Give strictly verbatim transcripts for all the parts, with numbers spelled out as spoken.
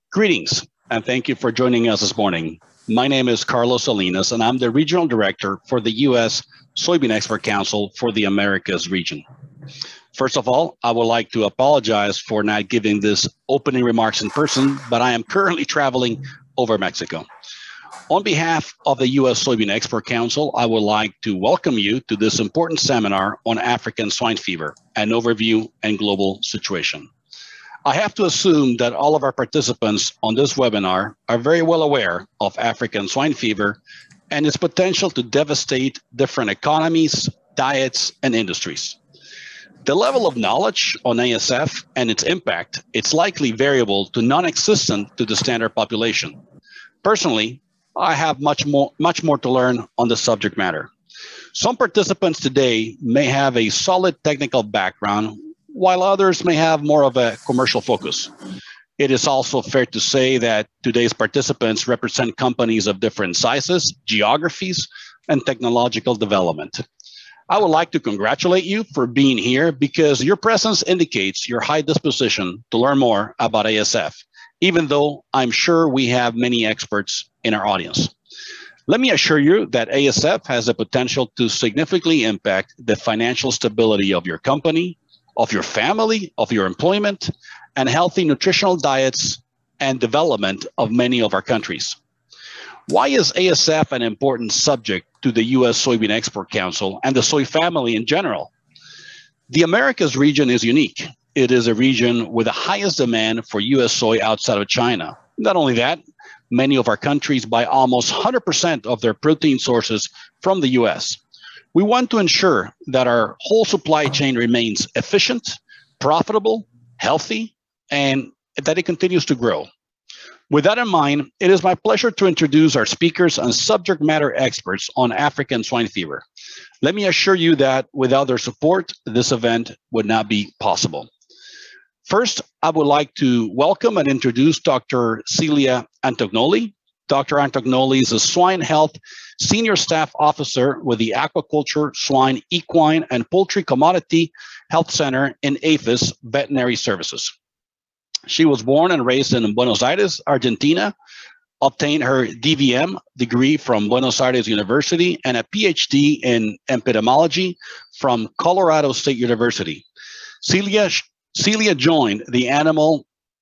Greetings, and thank you for joining us this morning. My name is Carlos Salinas, and I'm the Regional Director for the U S Soybean Export Council for the Americas region. First of all, I would like to apologize for not giving this opening remarks in person, but I am currently traveling over Mexico. On behalf of the U S Soybean Export Council, I would like to welcome you to this important seminar on African swine fever, an overview and global situation. I have to assume that all of our participants on this webinar are very well aware of African swine fever and its potential to devastate different economies, diets, and industries. The level of knowledge on A S F and its impact, it's likely variable to non-existent to the standard population. Personally, I have much more, much more to learn on the subject matter. Some participants today may have a solid technical background, while others may have more of a commercial focus. It is also fair to say that today's participants represent companies of different sizes, geographies, and technological development. I would like to congratulate you for being here because your presence indicates your high disposition to learn more about A S F, even though I'm sure we have many experts in our audience. Let me assure you that A S F has the potential to significantly impact the financial stability of your company, of your family, of your employment, and healthy nutritional diets and development of many of our countries. Why is A S F an important subject to the U S Soybean Export Council and the soy family in general? The Americas region is unique. It is a region with the highest demand for U S soy outside of China. Not only that, many of our countries buy almost one hundred percent of their protein sources from the U S. We want to ensure that our whole supply chain remains efficient, profitable, healthy, and that it continues to grow. With that in mind, it is my pleasure to introduce our speakers and subject matter experts on African swine fever. Let me assure you that without their support, this event would not be possible. First, I would like to welcome and introduce Doctor Celia Antognoli. Doctor Antognoli is a swine health senior staff officer with the Aquaculture, Swine, Equine, and Poultry Commodity Health Center in APHIS Veterinary Services. She was born and raised in Buenos Aires, Argentina, obtained her D V M degree from Buenos Aires University and a P H D in epidemiology from Colorado State University. Celia, Celia joined the Animal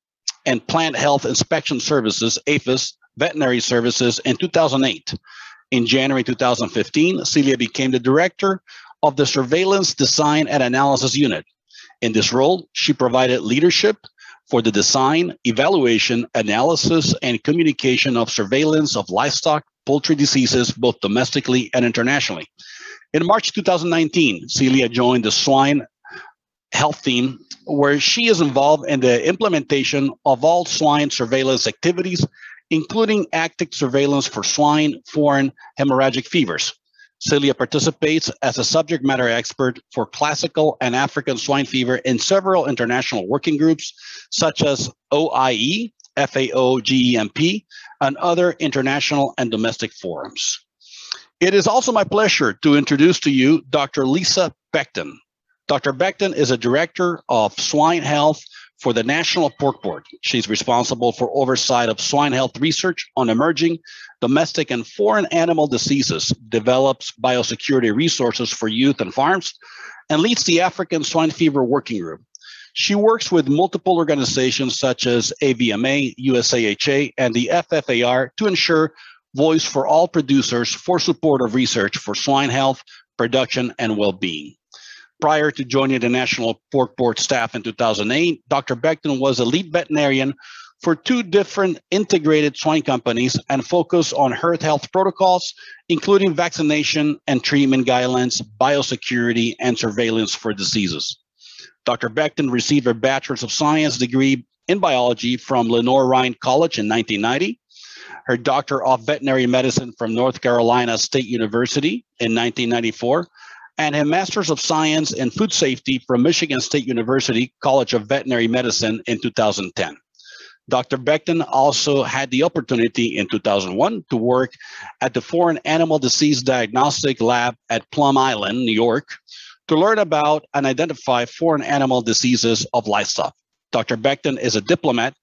and Plant Health Inspection Services, APHIS Veterinary Services, in two thousand eight. In January two thousand fifteen, Celia became the director of the Surveillance Design and Analysis Unit. In this role, she provided leadership for the design, evaluation, analysis, and communication of surveillance of livestock, poultry diseases, both domestically and internationally. In March two thousand nineteen, Celia joined the swine health team, where she is involved in the implementation of all swine surveillance activities, including active surveillance for swine foreign hemorrhagic fevers. Celia participates as a subject matter expert for classical and African swine fever in several international working groups, such as O I E, F A O G E M P, and other international and domestic forums. It is also my pleasure to introduce to you Doctor Lisa Becton. Doctor Becton is a director of swine health for the National Pork Board. She's responsible for oversight of swine health research on emerging domestic and foreign animal diseases, develops biosecurity resources for youth and farms, and leads the African Swine Fever Working Group. She works with multiple organizations such as A V M A, U S A H A, and the F F A R to ensure voice for all producers for support of research for swine health, production, and well-being. Prior to joining the National Pork Board staff in two thousand eight, Doctor Becton was a lead veterinarian for two different integrated swine companies and focused on herd health protocols, including vaccination and treatment guidelines, biosecurity, and surveillance for diseases. Doctor Becton received her Bachelor's of Science degree in biology from Lenore Ryan College in nineteen ninety, her Doctor of Veterinary Medicine from North Carolina State University in nineteen ninety-four, and a Master's of Science in Food Safety from Michigan State University College of Veterinary Medicine in two thousand ten. Doctor Becton also had the opportunity in two thousand one to work at the Foreign Animal Disease Diagnostic Lab at Plum Island, New York, to learn about and identify foreign animal diseases of livestock. Doctor Becton is a diplomat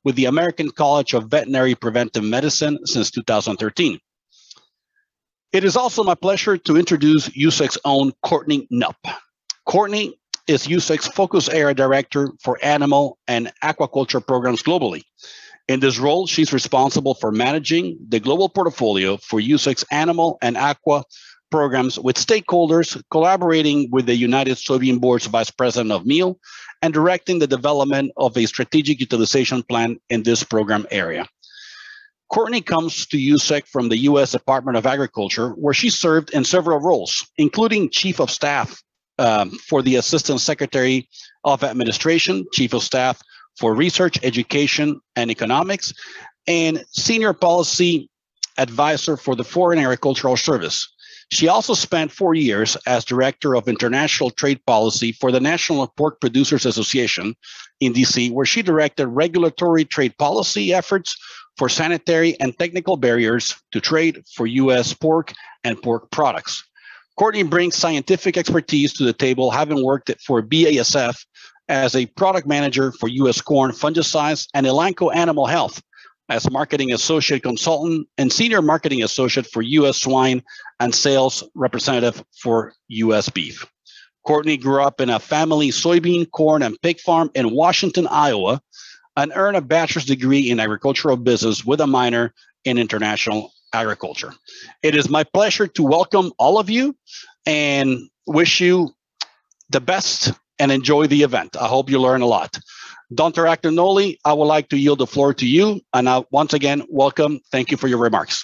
with the American College of Veterinary Preventive Medicine since two thousand thirteen. It is also my pleasure to introduce U S A C's own Courtney Knupp. Courtney is U S A C's Focus Area Director for Animal and Aquaculture Programs globally. In this role, she's responsible for managing the global portfolio for U S A C's animal and aqua programs with stakeholders, collaborating with the United Soybean Board's Vice President of Meal, and directing the development of a strategic utilization plan in this program area. Courtney comes to U S A C from the U S Department of Agriculture, where she served in several roles, including Chief of Staff um, for the Assistant Secretary of Administration, Chief of Staff for Research, Education, and Economics, and Senior Policy Advisor for the Foreign Agricultural Service. She also spent four years as Director of International Trade Policy for the National Pork Producers Association in D C, where she directed regulatory trade policy efforts for sanitary and technical barriers to trade for U S pork and pork products. Courtney brings scientific expertise to the table, having worked for B A S F as a product manager for U S corn fungicides and Elanco Animal Health as marketing associate consultant and senior marketing associate for U S swine and sales representative for U S beef. Courtney grew up in a family soybean, corn, and pig farm in Washington, Iowa, and earned a bachelor's degree in agricultural business with a minor in international agriculture. It is my pleasure to welcome all of you and wish you the best and enjoy the event. I hope you learn a lot. Doctor Actonoli, I would like to yield the floor to you. And I, once again, welcome. Thank you for your remarks.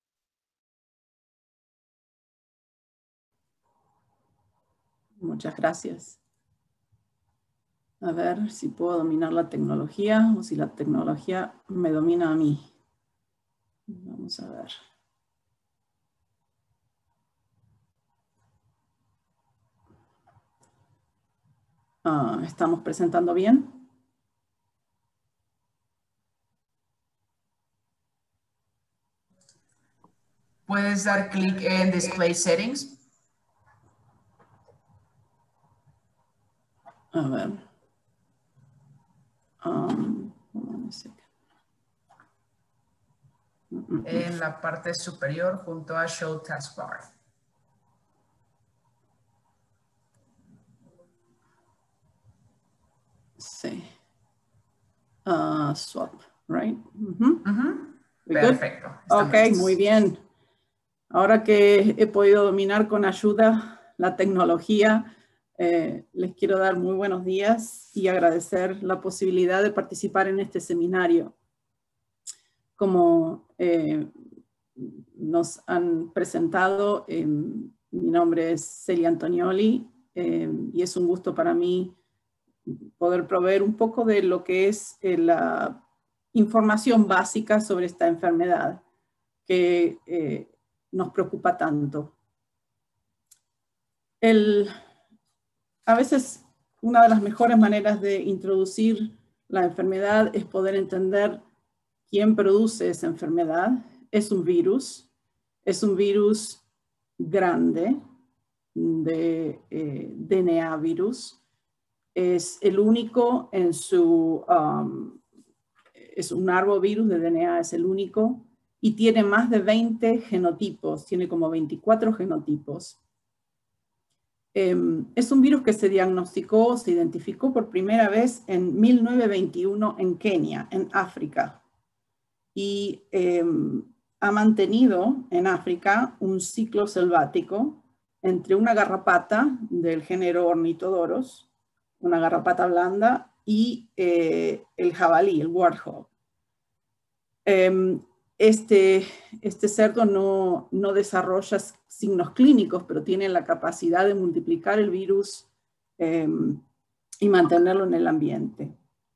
Muchas gracias. A ver si puedo dominar la tecnología o si la tecnología me domina a mí. Vamos a ver. Ah, ¿estamos presentando bien? Puedes dar clic en Display Settings. A ver. Um, en la parte superior junto a Show Taskbar. Sí. Uh, swap, right? Uh-huh. Uh-huh. We Perfecto. Good? Ok, listos. Muy bien. Ahora que he podido dominar con ayuda la tecnología, eh, les quiero dar muy buenos días y agradecer la posibilidad de participar en este seminario. Como eh, nos han presentado, eh, mi nombre es Celia Antonioli eh, y es un gusto para mí poder proveer un poco de lo que es eh, la información básica sobre esta enfermedad que eh, nos preocupa tanto. El, a veces una de las mejores maneras de introducir la enfermedad es poder entender quién produce esa enfermedad. Es un virus, es un virus grande de eh, D N A virus. Es el único en su, um, es un arbovirus de D N A, es el único, y tiene más de veinte genotipos, tiene como veinticuatro genotipos. Um, es un virus que se diagnosticó, se identificó por primera vez en mil novecientos veintiuno en Kenia, en África, y um, ha mantenido en África un ciclo selvático entre una garrapata del género Ornithodoros, una garrapata blanda, y eh, el jabalí, el warthog. Eh, este, este cerdo no, no desarrolla signos clínicos, pero tiene la capacidad de multiplicar el virus eh, y mantenerlo en el ambiente.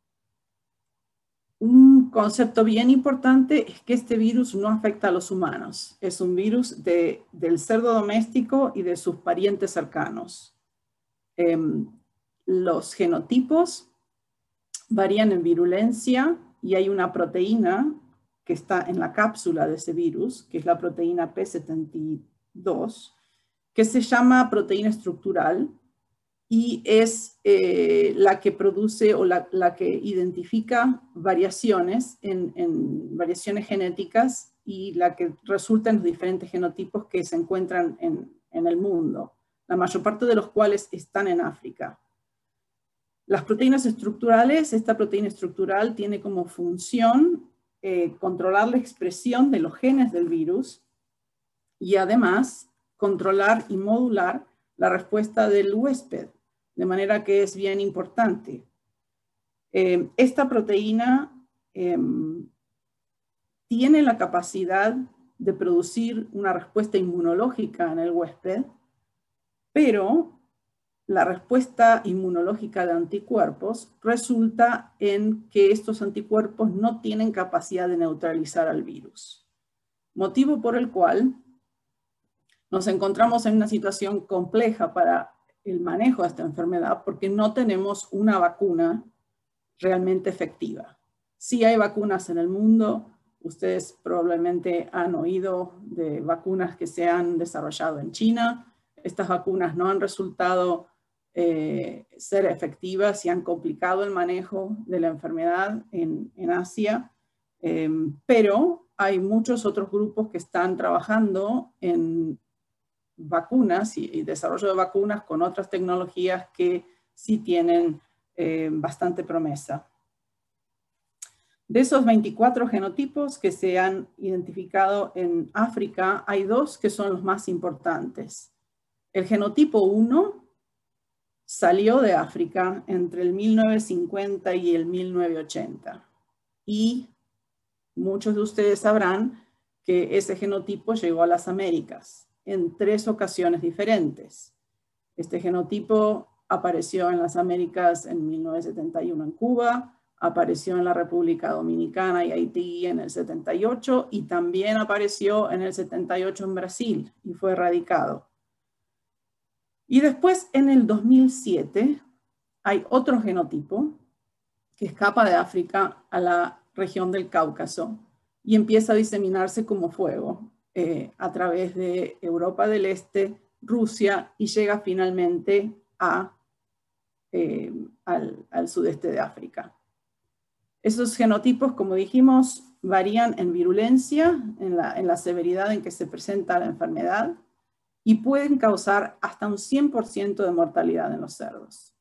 Un concepto bien importante es que este virus no afecta a los humanos. Es un virus de, del cerdo doméstico y de sus parientes cercanos. Eh, Los genotipos varían en virulencia y hay una proteína que está en la cápsula de ese virus, que es la proteína P setenta y dos, que se llama proteína estructural y es eh, la que produce o la, la que identifica variaciones, en, en variaciones genéticas y la que resulta en los diferentes genotipos que se encuentran en, en el mundo, la mayor parte de los cuales están en África. Las proteínas estructurales, esta proteína estructural tiene como función eh, controlar la expresión de los genes del virus y además controlar y modular la respuesta del huésped, de manera que es bien importante. Eh, esta proteína eh, tiene la capacidad de producir una respuesta inmunológica en el huésped, pero la respuesta inmunológica de anticuerpos resulta en que estos anticuerpos no tienen capacidad de neutralizar al virus. Motivo por el cual nos encontramos en una situación compleja para el manejo de esta enfermedad porque no tenemos una vacuna realmente efectiva. Sí hay vacunas en el mundo, ustedes probablemente han oído de vacunas que se han desarrollado en China. Estas vacunas no han resultado eh, ser efectivas y han complicado el manejo de la enfermedad en, en Asia, eh, pero hay muchos otros grupos que están trabajando en vacunas y, y desarrollo de vacunas con otras tecnologías que sí tienen eh, bastante promesa. De esos veinticuatro genotipos que se han identificado en África, hay dos que son los más importantes. El genotipo uno salió de África entre el mil novecientos cincuenta y el mil novecientos ochenta. Y muchos de ustedes sabrán que ese genotipo llegó a las Américas en tres ocasiones diferentes. Este genotipo apareció en las Américas en mil novecientos setenta y uno en Cuba, apareció en la República Dominicana y Haití en el setenta y ocho y también apareció en el setenta y ocho en Brasil y fue erradicado. Y después en el dos mil siete hay otro genotipo que escapa de África a la región del Cáucaso y empieza a diseminarse como fuego eh, a través de Europa del Este, Rusia y llega finalmente a, eh, al, al sudeste de África. Esos genotipos, como dijimos, varían en virulencia, en la, en la severidad en que se presenta la enfermedad y pueden causar hasta un cien por ciento de mortalidad en los cerdos.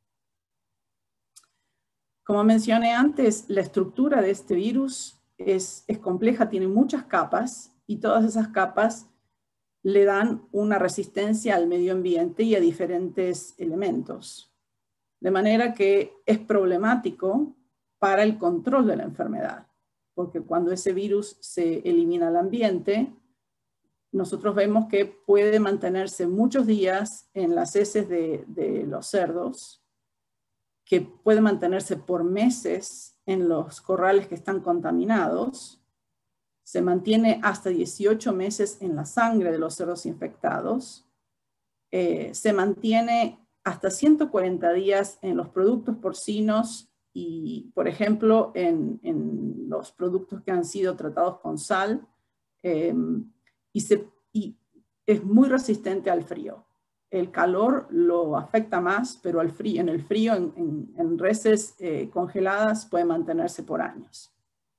Como mencioné antes, la estructura de este virus es, es compleja, tiene muchas capas y todas esas capas le dan una resistencia al medio ambiente y a diferentes elementos. De manera que es problemático para el control de la enfermedad, porque cuando ese virus se elimina al ambiente, nosotros vemos que puede mantenerse muchos días en las heces de, de los cerdos, que puede mantenerse por meses en los corrales que están contaminados, se mantiene hasta dieciocho meses en la sangre de los cerdos infectados, eh, se mantiene hasta ciento cuarenta días en los productos porcinos y, por ejemplo, en, en los productos que han sido tratados con sal, eh, y, se, y es muy resistente al frío. El calor lo afecta más, pero al frío, en el frío, en, en, en reses eh, congeladas, puede mantenerse por años.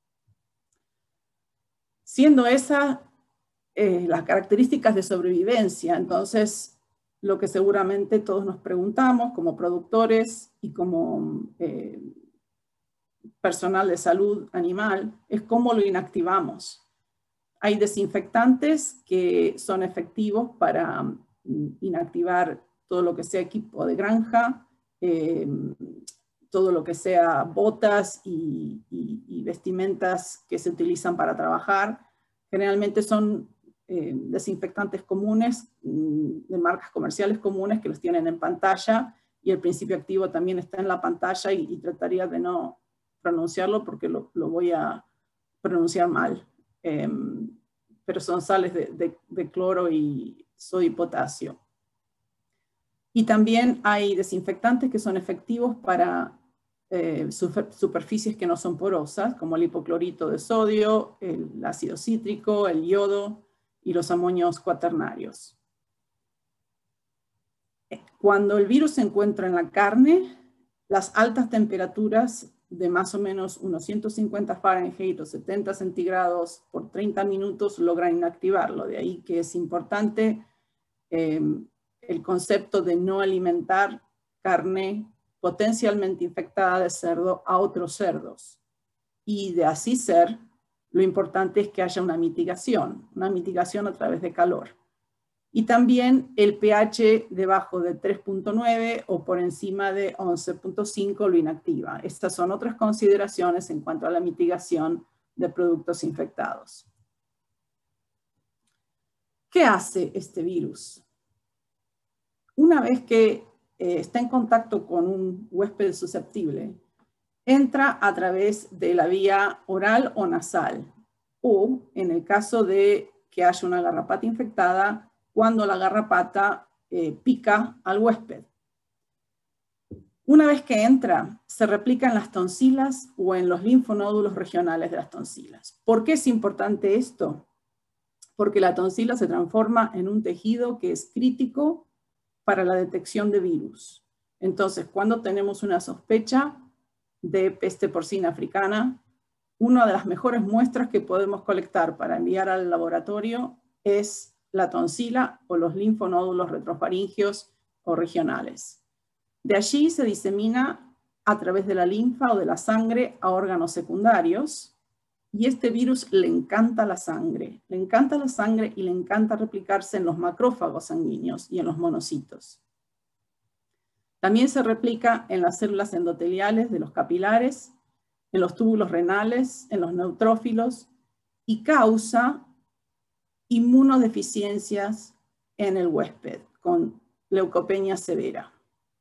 Siendo esas eh, las características de sobrevivencia, entonces lo que seguramente todos nos preguntamos como productores y como eh, personal de salud animal es cómo lo inactivamos. Hay desinfectantes que son efectivos para um, inactivar todo lo que sea equipo de granja, eh, todo lo que sea botas y, y, y vestimentas que se utilizan para trabajar. Generalmente son eh, desinfectantes comunes, de marcas comerciales comunes que los tienen en pantalla y el principio activo también está en la pantalla y, y trataría de no pronunciarlo porque lo, lo voy a pronunciar mal. Eh, pero son sales de, de, de cloro y sodio y potasio. Y también hay desinfectantes que son efectivos para eh, superficies que no son porosas, como el hipoclorito de sodio, el ácido cítrico, el yodo y los amonios cuaternarios. Cuando el virus se encuentra en la carne, las altas temperaturas de más o menos unos ciento cincuenta Fahrenheit o setenta centígrados por treinta minutos logran inactivarlo. De ahí que es importante eh, el concepto de no alimentar carne potencialmente infectada de cerdo a otros cerdos. Y de así ser, lo importante es que haya una mitigación, una mitigación a través de calor. Y también el pH debajo de tres punto nueve o por encima de once punto cinco lo inactiva. Estas son otras consideraciones en cuanto a la mitigación de productos infectados. ¿Qué hace este virus? Una vez que eh, está en contacto con un huésped susceptible, entra a través de la vía oral o nasal, o en el caso de que haya una garrapata infectada, cuando la garrapata eh, pica al huésped. Una vez que entra, se replica en las tonsilas o en los linfonódulos regionales de las tonsilas. ¿Por qué es importante esto? Porque la tonsila se transforma en un tejido que es crítico para la detección de virus. Entonces, cuando tenemos una sospecha de peste porcina africana, una de las mejores muestras que podemos colectar para enviar al laboratorio es la tonsila o los linfonódulos retrofaringios o regionales. De allí se disemina a través de la linfa o de la sangre a órganos secundarios, y este virus le encanta la sangre, le encanta la sangre y le encanta replicarse en los macrófagos sanguíneos y en los monocitos. También se replica en las células endoteliales de los capilares, en los túbulos renales, en los neutrófilos, y causa inmunodeficiencias en el huésped con leucopenia severa.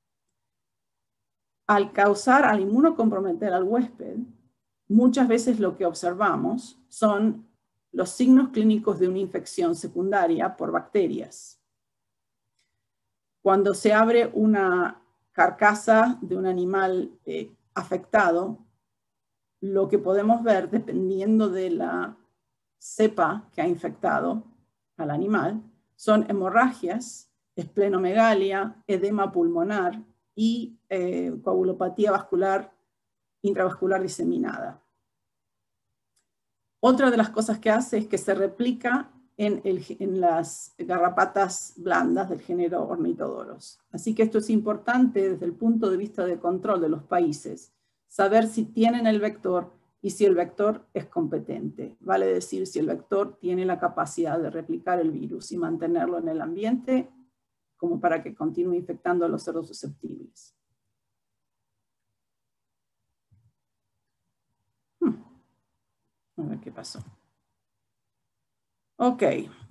Al causar, al inmunocomprometer al huésped, muchas veces lo que observamos son los signos clínicos de una infección secundaria por bacterias. Cuando se abre una carcasa de un animal eh, afectado, lo que podemos ver, dependiendo de la cepa que ha infectado al animal, son hemorragias, esplenomegalia, edema pulmonar y eh, coagulopatía vascular intravascular diseminada. Otra de las cosas que hace es que se replica en, el, en las garrapatas blandas del género Ornithodoros. Así que esto es importante desde el punto de vista de control de los países, saber si tienen el vector y si el vector es competente. Vale decir, si el vector tiene la capacidad de replicar el virus y mantenerlo en el ambiente como para que continúe infectando a los cerdos susceptibles. Hmm. A ver qué pasó. Ok.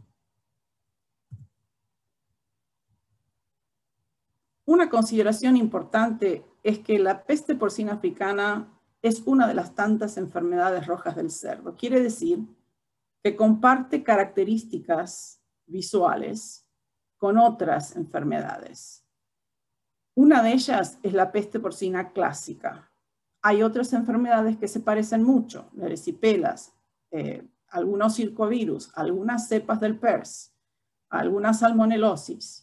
Una consideración importante es que la peste porcina africana es una de las tantas enfermedades rojas del cerdo. Quiere decir que comparte características visuales con otras enfermedades. Una de ellas es la peste porcina clásica. Hay otras enfermedades que se parecen mucho, la erisipelas, eh, algunos circovirus, algunas cepas del P E R S, alguna salmonelosis.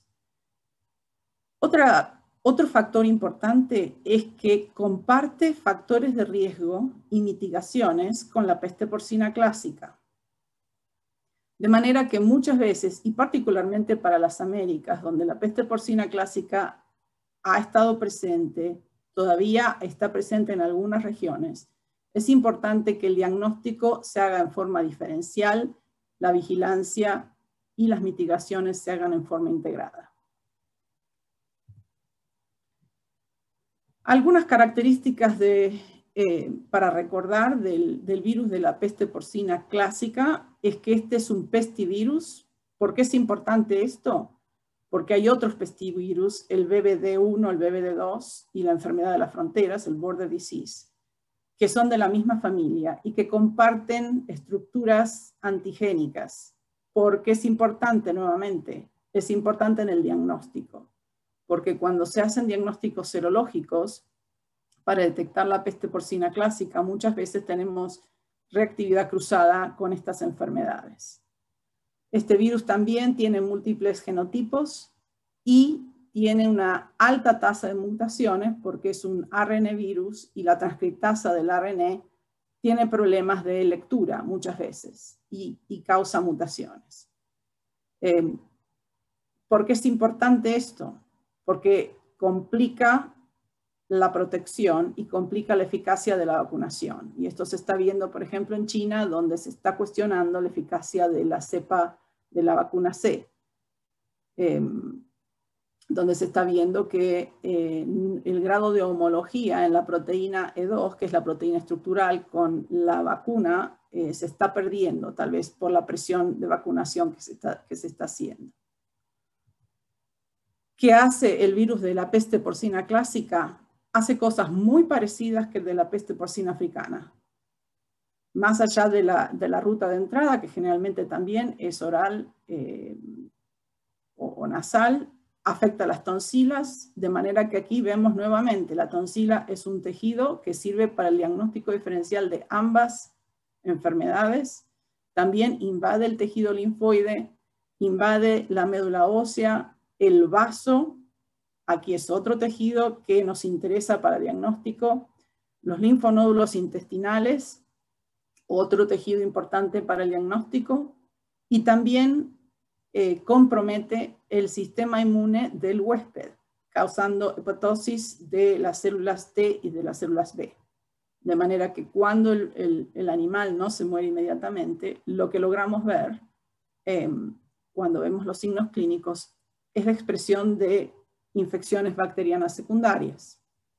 Otra Otro factor importante es que comparte factores de riesgo y mitigaciones con la peste porcina clásica. De manera que muchas veces, y particularmente para las Américas, donde la peste porcina clásica ha estado presente, todavía está presente en algunas regiones, es importante que el diagnóstico se haga en forma diferencial, la vigilancia y las mitigaciones se hagan en forma integrada. Algunas características de, eh, para recordar del, del virus de la peste porcina clásica es que este es un pestivirus. ¿Por qué es importante esto? Porque hay otros pestivirus, el B B D uno, el B B D dos y la enfermedad de las fronteras, el Border Disease, que son de la misma familia y que comparten estructuras antigénicas. ¿Por qué es importante nuevamente? Es importante en el diagnóstico. Porque cuando se hacen diagnósticos serológicos para detectar la peste porcina clásica, muchas veces tenemos reactividad cruzada con estas enfermedades. Este virus también tiene múltiples genotipos y tiene una alta tasa de mutaciones porque es un A R N A virus y la transcriptasa del A R N A tiene problemas de lectura muchas veces y, y causa mutaciones. Eh, ¿Por qué es importante esto? Porque complica la protección y complica la eficacia de la vacunación. Y esto se está viendo, por ejemplo, en China, donde se está cuestionando la eficacia de la cepa de la vacuna C, eh, donde se está viendo que eh, el grado de homología en la proteína E dos, que es la proteína estructural, con la vacuna, eh, se está perdiendo, tal vez por la presión de vacunación que se está, que se está haciendo. ¿Qué hace el virus de la peste porcina clásica? Hace cosas muy parecidas que el de la peste porcina africana. Más allá de la, de la ruta de entrada, que generalmente también es oral eh, o, o nasal, afecta las tonsilas, de manera que aquí vemos nuevamente, la tonsila es un tejido que sirve para el diagnóstico diferencial de ambas enfermedades. También invade el tejido linfoide, invade la médula ósea, el vaso. Aquí es otro tejido que nos interesa para diagnóstico. Los linfonódulos intestinales, otro tejido importante para el diagnóstico. Y también eh, compromete el sistema inmune del huésped, causando hepatosis de las células T y de las células B. De manera que cuando el, el, el animal no se muere inmediatamente, lo que logramos ver eh, cuando vemos los signos clínicos es la expresión de infecciones bacterianas secundarias.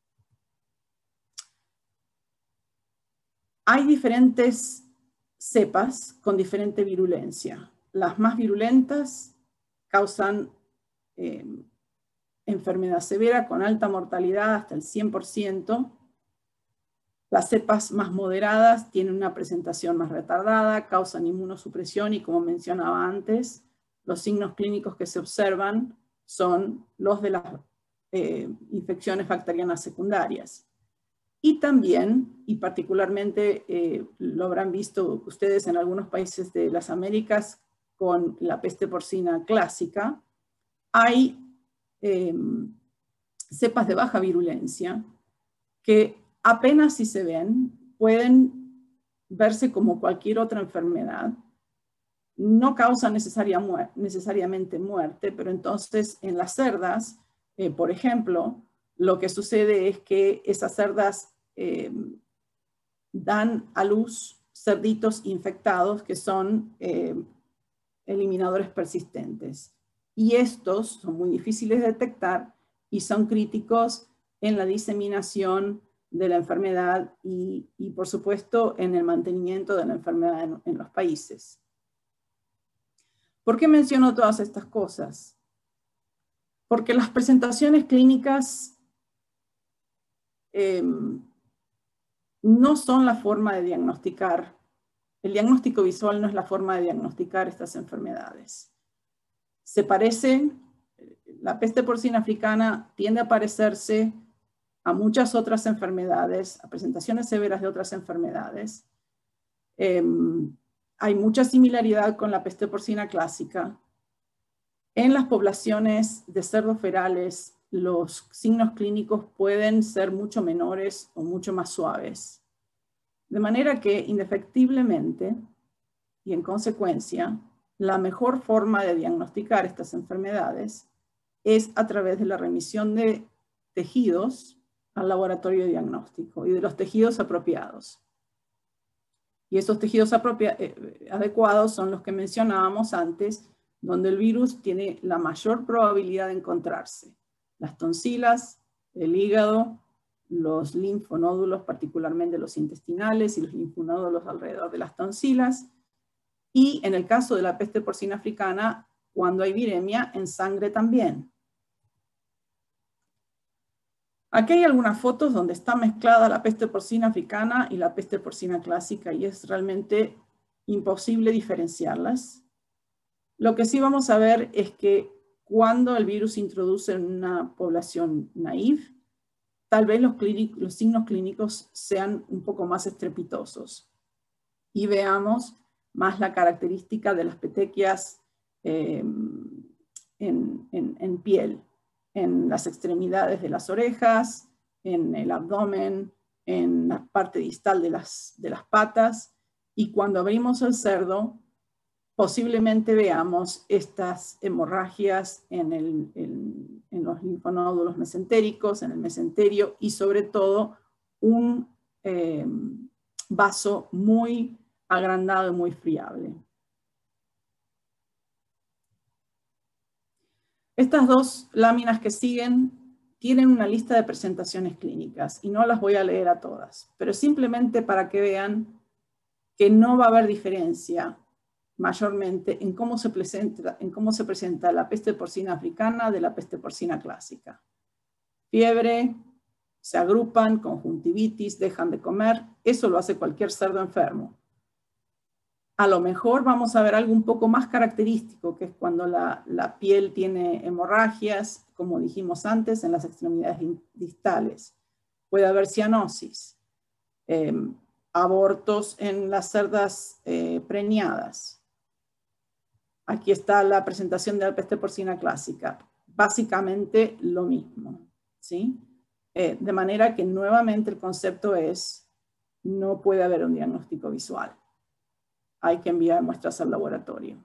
Hay diferentes cepas con diferente virulencia. Las más virulentas causan eh, enfermedad severa con alta mortalidad hasta el cien por ciento. Las cepas más moderadas tienen una presentación más retardada, causan inmunosupresión y, como mencionaba antes, los signos clínicos que se observan son los de las eh, infecciones bacterianas secundarias. Y también, y particularmente eh, lo habrán visto ustedes en algunos países de las Américas con la peste porcina clásica, hay eh, cepas de baja virulencia que apenas si se ven, pueden verse como cualquier otra enfermedad. No causan necesaria mu necesariamente muerte, pero entonces en las cerdas, eh, por ejemplo, lo que sucede es que esas cerdas eh, dan a luz cerditos infectados que son eh, eliminadores persistentes. Y estos son muy difíciles de detectar y son críticos en la diseminación de la enfermedad y, y por supuesto, en el mantenimiento de la enfermedad en, en los países. ¿Por qué menciono todas estas cosas? Porque las presentaciones clínicas eh, no son la forma de diagnosticar. El diagnóstico visual no es la forma de diagnosticar estas enfermedades. Se parecen, la peste porcina africana tiende a parecerse a muchas otras enfermedades, a presentaciones severas de otras enfermedades. Eh, hay mucha similaridad con la peste porcina clásica. En las poblaciones de cerdos ferales, los signos clínicos pueden ser mucho menores o mucho más suaves. De manera que, indefectiblemente, y en consecuencia, la mejor forma de diagnosticar estas enfermedades es a través de la remisión de tejidos al laboratorio de diagnóstico y de los tejidos apropiados. Y esos tejidos eh, adecuados son los que mencionábamos antes, donde el virus tiene la mayor probabilidad de encontrarse. Las tonsilas, el hígado, los linfonódulos, particularmente los intestinales y los linfonódulos alrededor de las tonsilas, y en el caso de la peste porcina africana, cuando hay viremia, en sangre también. Aquí hay algunas fotos donde está mezclada la peste porcina africana y la peste porcina clásica y es realmente imposible diferenciarlas. Lo que sí vamos a ver es que cuando el virus se introduce en una población naive, tal vez los, los signos clínicos sean un poco más estrepitosos y veamos más la característica de las petequias eh, en, en, en piel. en las extremidades de las orejas, en el abdomen, en la parte distal de las, de las patas, y cuando abrimos el cerdo, posiblemente veamos estas hemorragias en, el, en, en los linfonódulos mesentéricos, en el mesenterio, y sobre todo un eh, vaso muy agrandado y muy friable. Estas dos láminas que siguen tienen una lista de presentaciones clínicas y no las voy a leer a todas, pero simplemente para que vean que no va a haber diferencia mayormente en cómo se presenta, en cómo se presenta la peste porcina africana de la peste porcina clásica. Fiebre, se agrupan, conjuntivitis, dejan de comer, eso lo hace cualquier cerdo enfermo. A lo mejor vamos a ver algo un poco más característico, que es cuando la, la piel tiene hemorragias, como dijimos antes, en las extremidades distales. Puede haber cianosis, eh, abortos en las cerdas eh, preñadas. Aquí está la presentación de la peste porcina clásica. Básicamente lo mismo, ¿sí? Eh, de manera que nuevamente el concepto es, no puede haber un diagnóstico visual. Hay que enviar muestras al laboratorio.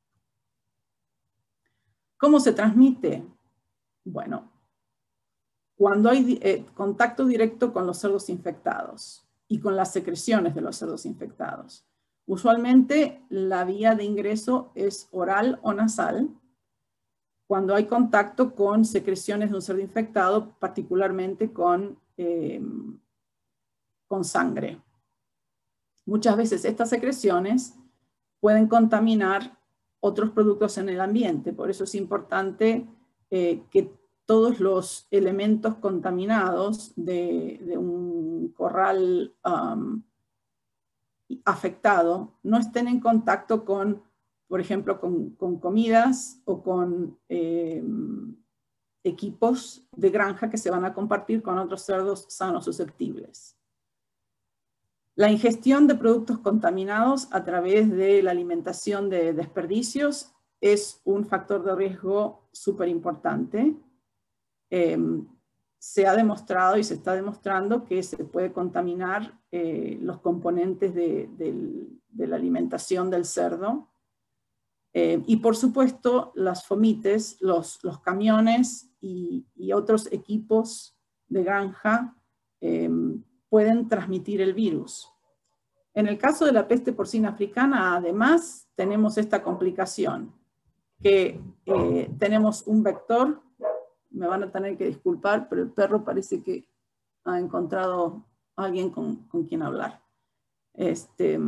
¿Cómo se transmite? Bueno, cuando hay eh, contacto directo con los cerdos infectados y con las secreciones de los cerdos infectados. Usualmente la vía de ingreso es oral o nasal. Cuando hay contacto con secreciones de un cerdo infectado, particularmente con, eh, con sangre. Muchas veces estas secreciones pueden contaminar otros productos en el ambiente, por eso es importante eh, que todos los elementos contaminados de, de un corral um, afectado no estén en contacto con, por ejemplo, con, con comidas o con eh, equipos de granja que se van a compartir con otros cerdos sanos susceptibles. La ingestión de productos contaminados a través de la alimentación de desperdicios es un factor de riesgo súper importante. Eh, se ha demostrado y se está demostrando que se puede contaminar eh, los componentes de, de, de la alimentación del cerdo. Eh, y por supuesto, las fomites, los, los camiones y, y otros equipos de granja eh, pueden transmitir el virus. En el caso de la peste porcina africana, además, tenemos esta complicación, que eh, tenemos un vector, me van a tener que disculpar, pero el perro parece que ha encontrado a alguien con, con quien hablar. Este,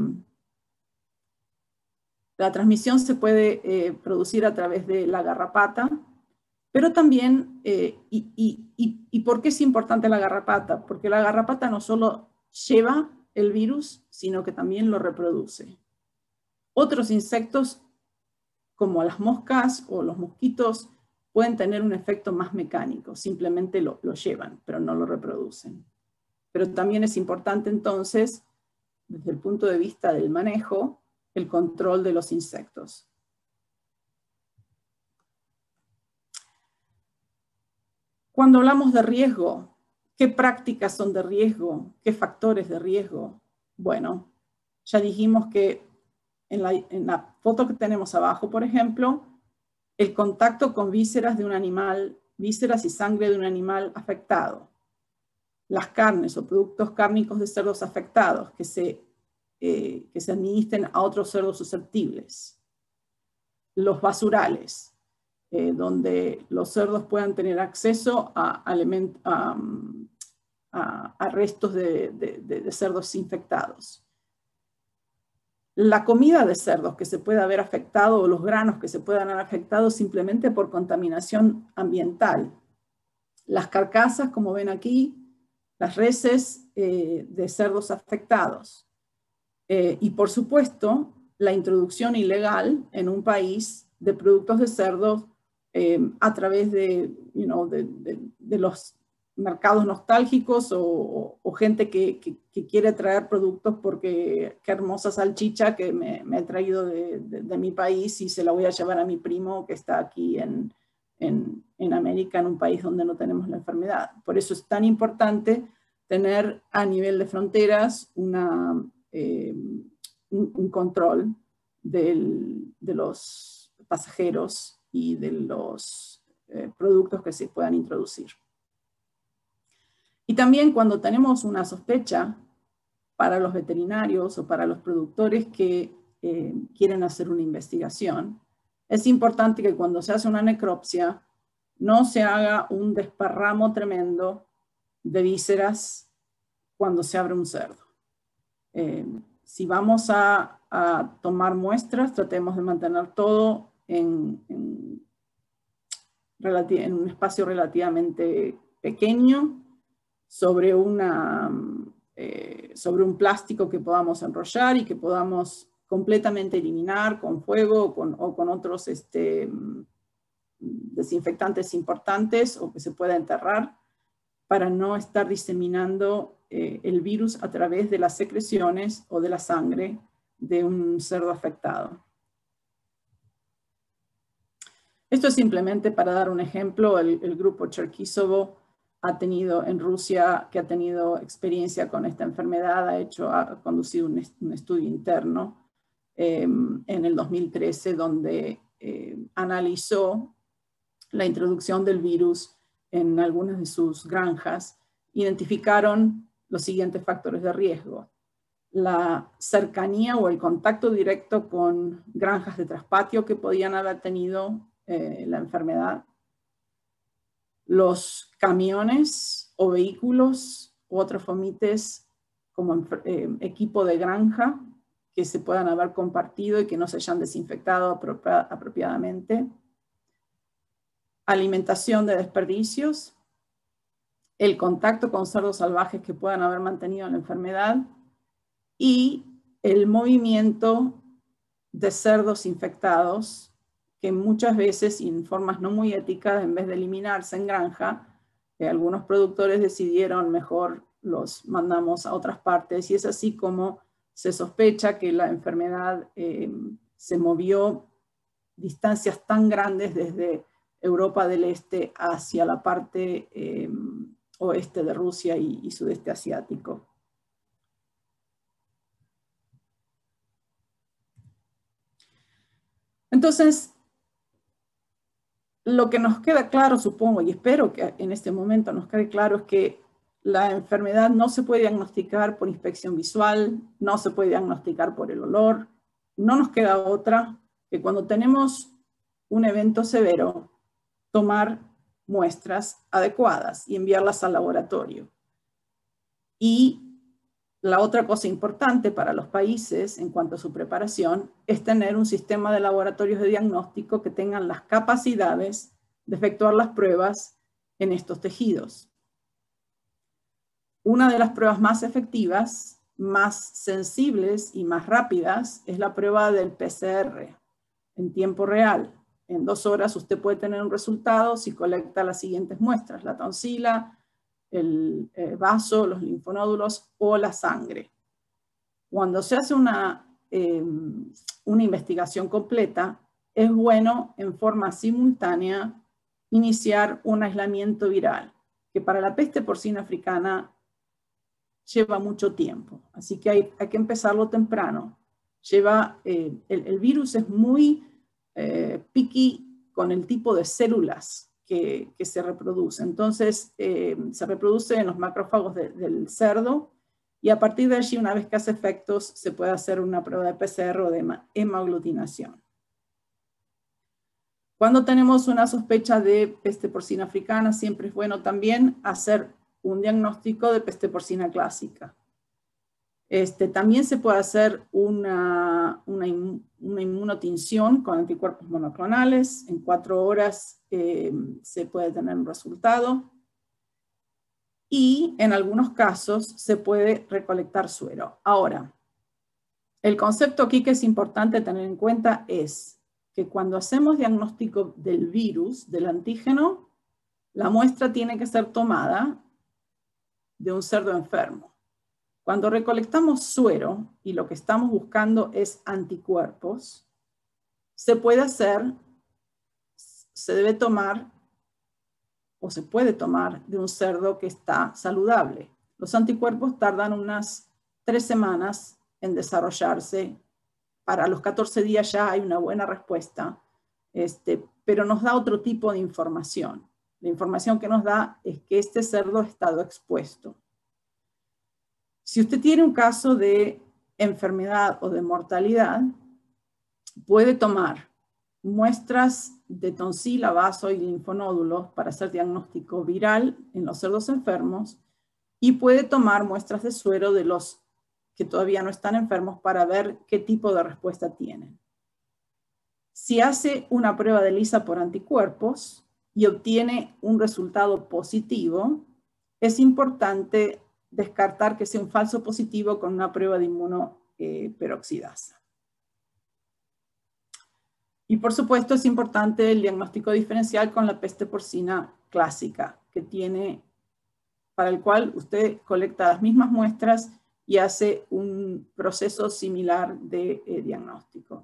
la transmisión se puede eh, producir a través de la garrapata, pero también, eh, y, y, y, ¿y por qué es importante la garrapata? Porque la garrapata no solo lleva el virus, sino que también lo reproduce. Otros insectos, como las moscas o los mosquitos, pueden tener un efecto más mecánico, simplemente lo, lo llevan, pero no lo reproducen. Pero también es importante entonces, desde el punto de vista del manejo, el control de los insectos. Cuando hablamos de riesgo, ¿qué prácticas son de riesgo? ¿Qué factores de riesgo? Bueno, ya dijimos que en la, en la foto que tenemos abajo, por ejemplo, el contacto con vísceras de un animal, vísceras y sangre de un animal afectado. Las carnes o productos cárnicos de cerdos afectados que se, eh, que se administren a otros cerdos susceptibles. Los basurales, eh, donde los cerdos puedan tener acceso a, aliment, a, a, a restos de, de, de, de cerdos infectados. La comida de cerdos que se pueda haber afectado o los granos que se puedan haber afectado simplemente por contaminación ambiental. Las carcasas, como ven aquí, las reses eh, de cerdos afectados. Eh, y por supuesto, la introducción ilegal en un país de productos de cerdos eh, a través de, you know, de, de, de los mercados nostálgicos o, o, o gente que, que, que quiere traer productos porque qué hermosa salchicha que me, me he traído de, de, de mi país y se la voy a llevar a mi primo que está aquí en, en, en América, en un país donde no tenemos la enfermedad. Por eso es tan importante tener a nivel de fronteras una, eh, un, un control del, de los pasajeros y de los eh, productos que se puedan introducir. Y también cuando tenemos una sospecha para los veterinarios o para los productores que eh, quieren hacer una investigación, es importante que cuando se hace una necropsia no se haga un desparramo tremendo de vísceras cuando se abre un cerdo. Eh, si vamos a, a tomar muestras, tratemos de mantener todo en, en, en un espacio relativamente pequeño, sobre, una, eh, sobre un plástico que podamos enrollar y que podamos completamente eliminar con fuego o con, o con otros este, desinfectantes importantes, o que se pueda enterrar, para no estar diseminando eh, el virus a través de las secreciones o de la sangre de un cerdo afectado. Esto es simplemente para dar un ejemplo. El, el grupo Cherkisovo ha tenido en Rusia, que ha tenido experiencia con esta enfermedad, ha, hecho, ha conducido un, un estudio interno eh, en el dos mil trece, donde eh, analizó la introducción del virus en algunas de sus granjas. Identificaron los siguientes factores de riesgo: la cercanía o el contacto directo con granjas de traspatio que podían haber tenido eh, la enfermedad, los camiones o vehículos u otros fomites como eh, equipo de granja que se puedan haber compartido y que no se hayan desinfectado apropia apropiadamente, alimentación de desperdicios, el contacto con cerdos salvajes que puedan haber mantenido la enfermedad y el movimiento de cerdos infectados que muchas veces, y en formas no muy éticas, en vez de eliminarse en granja, eh, algunos productores decidieron mejor los mandamos a otras partes, y es así como se sospecha que la enfermedad eh, se movió distancias tan grandes desde Europa del Este hacia la parte eh, oeste de Rusia y, y sudeste asiático. Entonces, lo que nos queda claro, supongo, y espero que en este momento nos quede claro, es que la enfermedad no se puede diagnosticar por inspección visual, no se puede diagnosticar por el olor. No nos queda otra que cuando tenemos un evento severo, tomar muestras adecuadas y enviarlas al laboratorio. Y la otra cosa importante para los países en cuanto a su preparación es tener un sistema de laboratorios de diagnóstico que tengan las capacidades de efectuar las pruebas en estos tejidos. Una de las pruebas más efectivas, más sensibles y más rápidas es la prueba del P C R en tiempo real. En dos horas usted puede tener un resultado si colecta las siguientes muestras: la tonsila, el eh, vaso, los linfonódulos o la sangre. Cuando se hace una, eh, una investigación completa, es bueno en forma simultánea iniciar un aislamiento viral, que para la peste porcina africana lleva mucho tiempo, así que hay, hay que empezarlo temprano. Lleva, eh, el, el virus es muy eh, picky con el tipo de células que, que se reproduce. Entonces, eh, se reproduce en los macrófagos de, del cerdo, y a partir de allí, una vez que hace efectos, se puede hacer una prueba de P C R o de hemaglutinación. Cuando tenemos una sospecha de peste porcina africana, siempre es bueno también hacer un diagnóstico de peste porcina clásica. Este, también se puede hacer una, una, una inmunotinción con anticuerpos monoclonales. En cuatro horas eh, se puede tener un resultado. Y en algunos casos se puede recolectar suero. Ahora, el concepto aquí que es importante tener en cuenta es que cuando hacemos diagnóstico del virus, del antígeno, la muestra tiene que ser tomada de un cerdo enfermo. Cuando recolectamos suero y lo que estamos buscando es anticuerpos, se puede hacer se debe tomar o se puede tomar de un cerdo que está saludable. Los anticuerpos tardan unas tres semanas en desarrollarse. Para los catorce días ya hay una buena respuesta, este, pero nos da otro tipo de información. La información que nos da es que este cerdo ha estado expuesto. Si usted tiene un caso de enfermedad o de mortalidad, puede tomar muestras de tonsila, vaso y linfonódulos para hacer diagnóstico viral en los cerdos enfermos y puede tomar muestras de suero de los que todavía no están enfermos para ver qué tipo de respuesta tienen. Si hace una prueba de ELISA por anticuerpos y obtiene un resultado positivo, es importante descartar que sea un falso positivo con una prueba de inmunoperoxidasa. Y por supuesto es importante el diagnóstico diferencial con la peste porcina clásica, que tiene, para el cual usted colecta las mismas muestras y hace un proceso similar de eh, diagnóstico.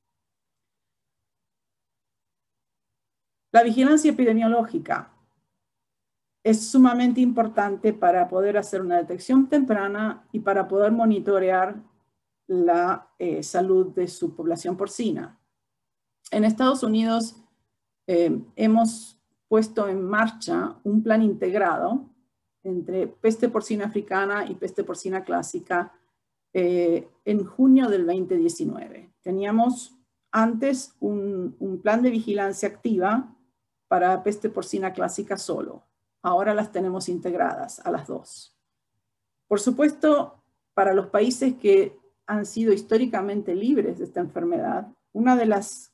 La vigilancia epidemiológica es sumamente importante para poder hacer una detección temprana y para poder monitorear la eh, salud de su población porcina. En Estados Unidos eh, hemos puesto en marcha un plan integrado entre peste porcina africana y peste porcina clásica eh, en junio del veinte diecinueve. Teníamos antes un, un plan de vigilancia activa para peste porcina clásica solo. Ahora las tenemos integradas a las dos. Por supuesto, para los países que han sido históricamente libres de esta enfermedad, una de las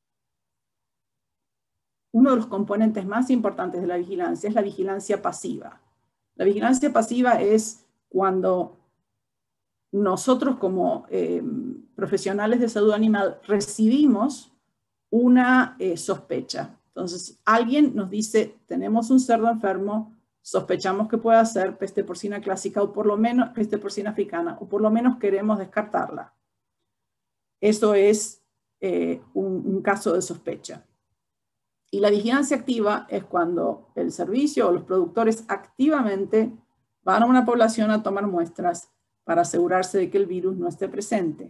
Uno de los componentes más importantes de la vigilancia es la vigilancia pasiva. La vigilancia pasiva es cuando nosotros como eh, profesionales de salud animal recibimos una eh, sospecha. Entonces, alguien nos dice, tenemos un cerdo enfermo, sospechamos que pueda ser peste porcina clásica o por lo menos peste porcina africana, o por lo menos queremos descartarla. Eso es eh, un, un caso de sospecha. Y la vigilancia activa es cuando el servicio o los productores activamente van a una población a tomar muestras para asegurarse de que el virus no esté presente.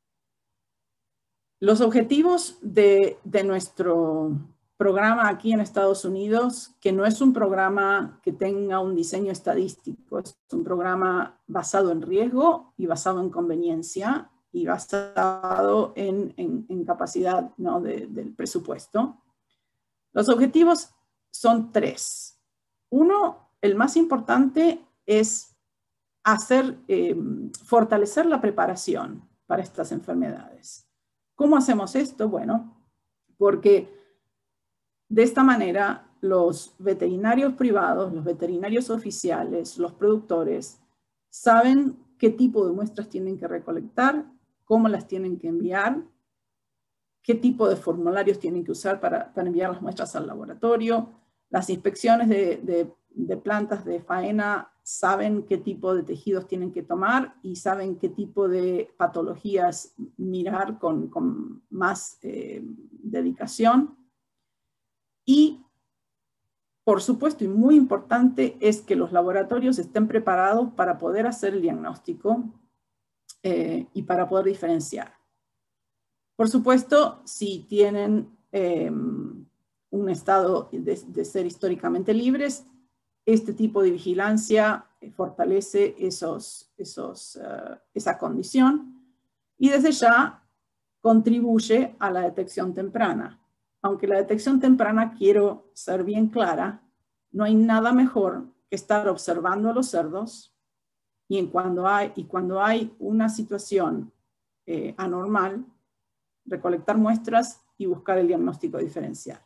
Los objetivos de, de nuestro programa aquí en Estados Unidos, que no es un programa que tenga un diseño estadístico, es un programa basado en riesgo y basado en conveniencia y basado en, en, en capacidad, ¿no?, de, del presupuesto. Los objetivos son tres. Uno, el más importante, es hacer, eh, fortalecer la preparación para estas enfermedades. ¿Cómo hacemos esto? Bueno, porque de esta manera los veterinarios privados, los veterinarios oficiales, los productores, saben qué tipo de muestras tienen que recolectar, cómo las tienen que enviar, qué tipo de formularios tienen que usar para, para enviar las muestras al laboratorio. Las inspecciones de, de, de plantas de faena saben qué tipo de tejidos tienen que tomar y saben qué tipo de patologías mirar con, con más eh, dedicación. Y, por supuesto, y muy importante, es que los laboratorios estén preparados para poder hacer el diagnóstico eh, y para poder diferenciar. Por supuesto, si tienen eh, un estado de, de ser históricamente libres, este tipo de vigilancia fortalece esos, esos, uh, esa condición y desde ya contribuye a la detección temprana. Aunque la detección temprana, quiero ser bien clara, no hay nada mejor que estar observando a los cerdos y, en cuando, hay, y cuando hay una situación eh, anormal, recolectar muestras y buscar el diagnóstico diferencial.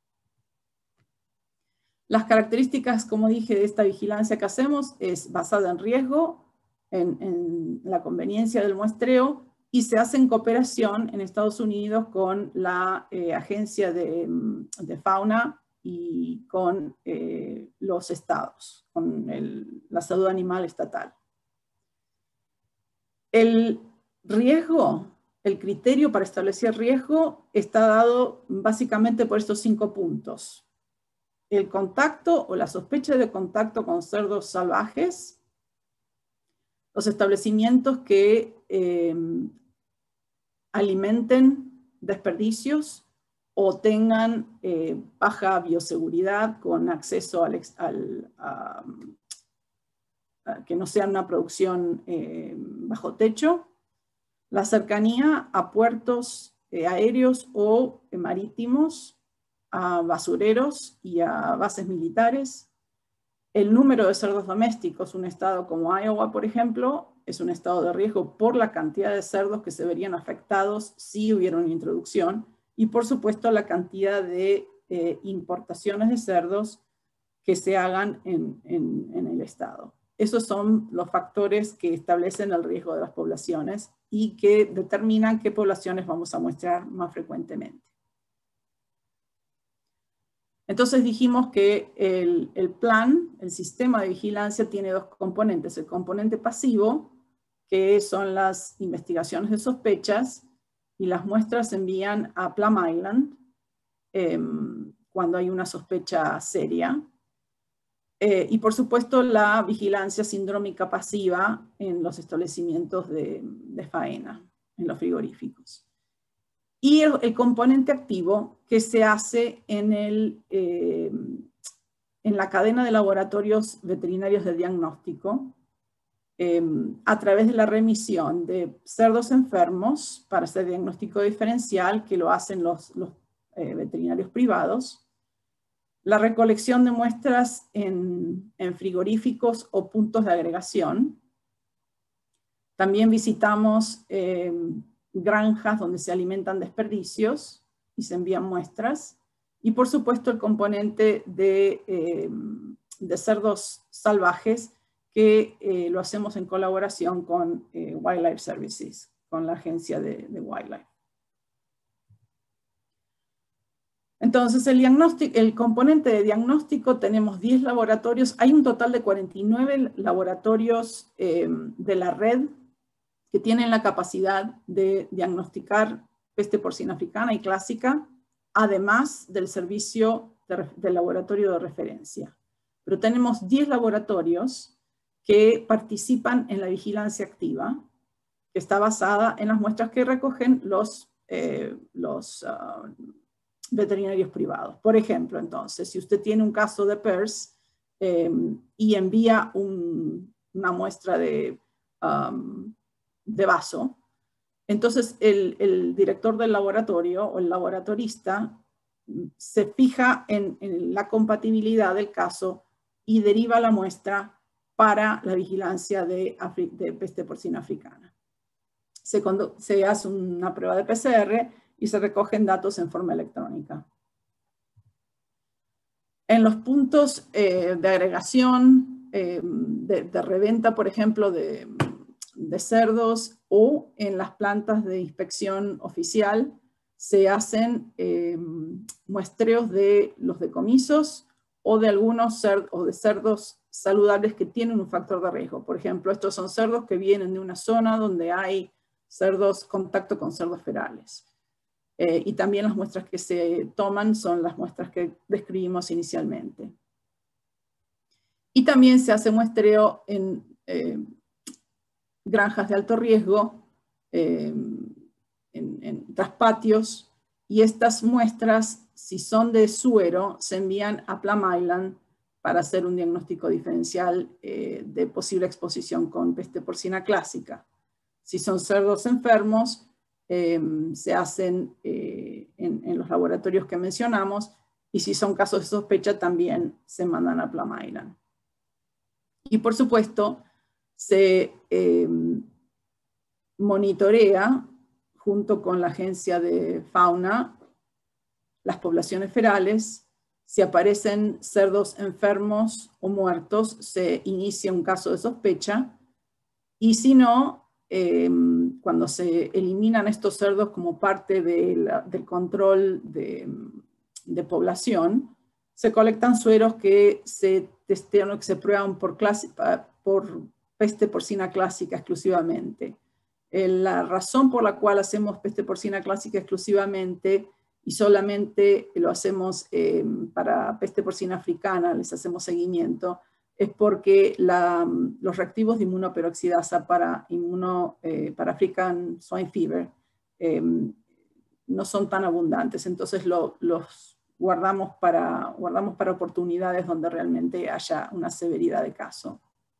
Las características, como dije, de esta vigilancia que hacemos es basada en riesgo, en, en la conveniencia del muestreo, y se hace en cooperación en Estados Unidos con la eh, Agencia de, de Fauna y con eh, los estados, con el, la salud animal estatal. El riesgo el criterio para establecer riesgo está dado básicamente por estos cinco puntos. El contacto o la sospecha de contacto con cerdos salvajes, los establecimientos que eh, alimenten desperdicios o tengan eh, baja bioseguridad con acceso al, al a, a, que no sea una producción eh, bajo techo, la cercanía a puertos eh, aéreos o eh, marítimos, a basureros y a bases militares. El número de cerdos domésticos, un estado como Iowa, por ejemplo, es un estado de riesgo por la cantidad de cerdos que se verían afectados si hubiera una introducción, y por supuesto la cantidad de eh, importaciones de cerdos que se hagan en, en, en el estado. Esos son los factores que establecen el riesgo de las poblaciones y que determinan qué poblaciones vamos a muestrar más frecuentemente. Entonces dijimos que el, el plan, el sistema de vigilancia, tiene dos componentes. El componente pasivo, que son las investigaciones de sospechas, y las muestras se envían a Plum Island eh, cuando hay una sospecha seria. Eh, y por supuesto la vigilancia sindrómica pasiva en los establecimientos de, de faena, en los frigoríficos. Y el, el componente activo que se hace en, el, eh, en la cadena de laboratorios veterinarios de diagnóstico eh, a través de la remisión de cerdos enfermos para hacer diagnóstico diferencial, que lo hacen los, los eh, veterinarios privados, la recolección de muestras en, en frigoríficos o puntos de agregación. También visitamos eh, granjas donde se alimentan desperdicios y se envían muestras. Y por supuesto el componente de, eh, de cerdos salvajes, que eh, lo hacemos en colaboración con eh, Wildlife Services, con la agencia de, de Wildlife. Entonces el, diagnóstico, el componente de diagnóstico, tenemos diez laboratorios. Hay un total de cuarenta y nueve laboratorios eh, de la red que tienen la capacidad de diagnosticar peste porcina africana y clásica, además del servicio de, del laboratorio de referencia. Pero tenemos diez laboratorios que participan en la vigilancia activa, que está basada en las muestras que recogen los, eh, los uh, veterinarios privados. Por ejemplo, entonces, si usted tiene un caso de P E R S eh, y envía un, una muestra de... Um, de vaso, entonces el, el director del laboratorio o el laboratorista se fija en, en la compatibilidad del caso y deriva la muestra para la vigilancia de, de peste porcina africana. Se, se hace una prueba de P C R y se recogen datos en forma electrónica. En los puntos eh, de agregación, eh, de, de reventa, por ejemplo, de de cerdos, o en las plantas de inspección oficial se hacen eh, muestreos de los decomisos o de algunos cerdos, o de cerdos saludables que tienen un factor de riesgo. Por ejemplo, estos son cerdos que vienen de una zona donde hay cerdos, contacto con cerdos ferales. Eh, y también las muestras que se toman son las muestras que describimos inicialmente. Y también se hace muestreo en eh, granjas de alto riesgo, eh, en, en traspatios, y estas muestras, si son de suero, se envían a Plum Island para hacer un diagnóstico diferencial eh, de posible exposición con peste porcina clásica. Si son cerdos enfermos, eh, se hacen eh, en, en los laboratorios que mencionamos, y si son casos de sospecha también se mandan a Plum Island. Y por supuesto, se eh, monitorea junto con la agencia de fauna las poblaciones ferales. Si aparecen cerdos enfermos o muertos, se inicia un caso de sospecha, y si no, eh, cuando se eliminan estos cerdos como parte de la, del control de, de población, se colectan sueros que se testean o que se prueban por, clase, por peste porcina clásica exclusivamente. Eh, la razón por la cual hacemos peste porcina clásica exclusivamente y solamente lo hacemos eh, para peste porcina africana, les hacemos seguimiento, es porque la, los reactivos de inmunoperoxidasa para, inmuno, eh, para African Swine Fever eh, no son tan abundantes, entonces lo, los guardamos para, guardamos para oportunidades donde realmente haya una severidad de caso.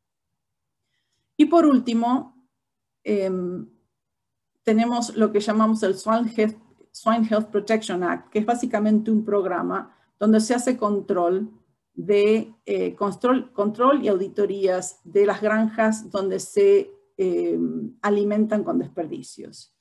Y por último, eh, tenemos lo que llamamos el Swine Health, Swine Health Protection Act, que es básicamente un programa donde se hace control, de, eh, control, control y auditorías de las granjas donde se eh, alimentan con desperdicios.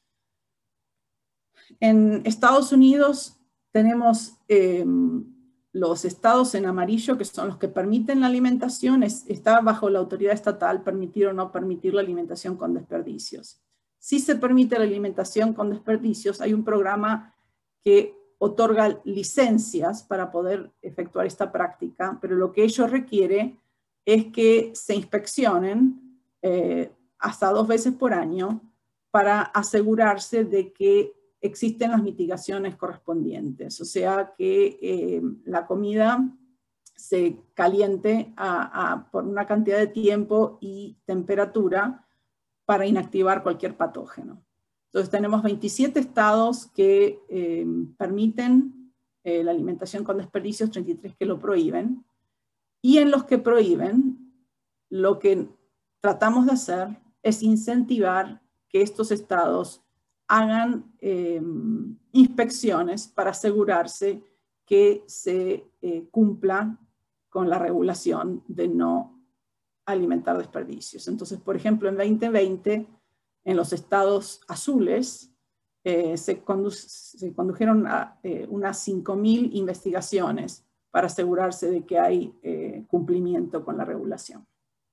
En Estados Unidos tenemos eh, los estados en amarillo, que son los que permiten la alimentación. Es, está bajo la autoridad estatal permitir o no permitir la alimentación con desperdicios. Si se permite la alimentación con desperdicios, hay un programa que otorga licencias para poder efectuar esta práctica, pero lo que ello requiere es que se inspeccionen eh, hasta dos veces por año para asegurarse de que existen las mitigaciones correspondientes, o sea que eh, la comida se caliente a, a, por una cantidad de tiempo y temperatura para inactivar cualquier patógeno. Entonces tenemos veintisiete estados que eh, permiten eh, la alimentación con desperdicios, treinta y tres que lo prohíben, y en los que prohíben, lo que tratamos de hacer es incentivar que estos estados hagan eh, inspecciones para asegurarse que se eh, cumpla con la regulación de no alimentar desperdicios. Entonces, por ejemplo, en veinte veinte, en los estados azules, eh, se, condu se condujeron a, eh, unas cinco mil investigaciones para asegurarse de que hay eh, cumplimiento con la regulación.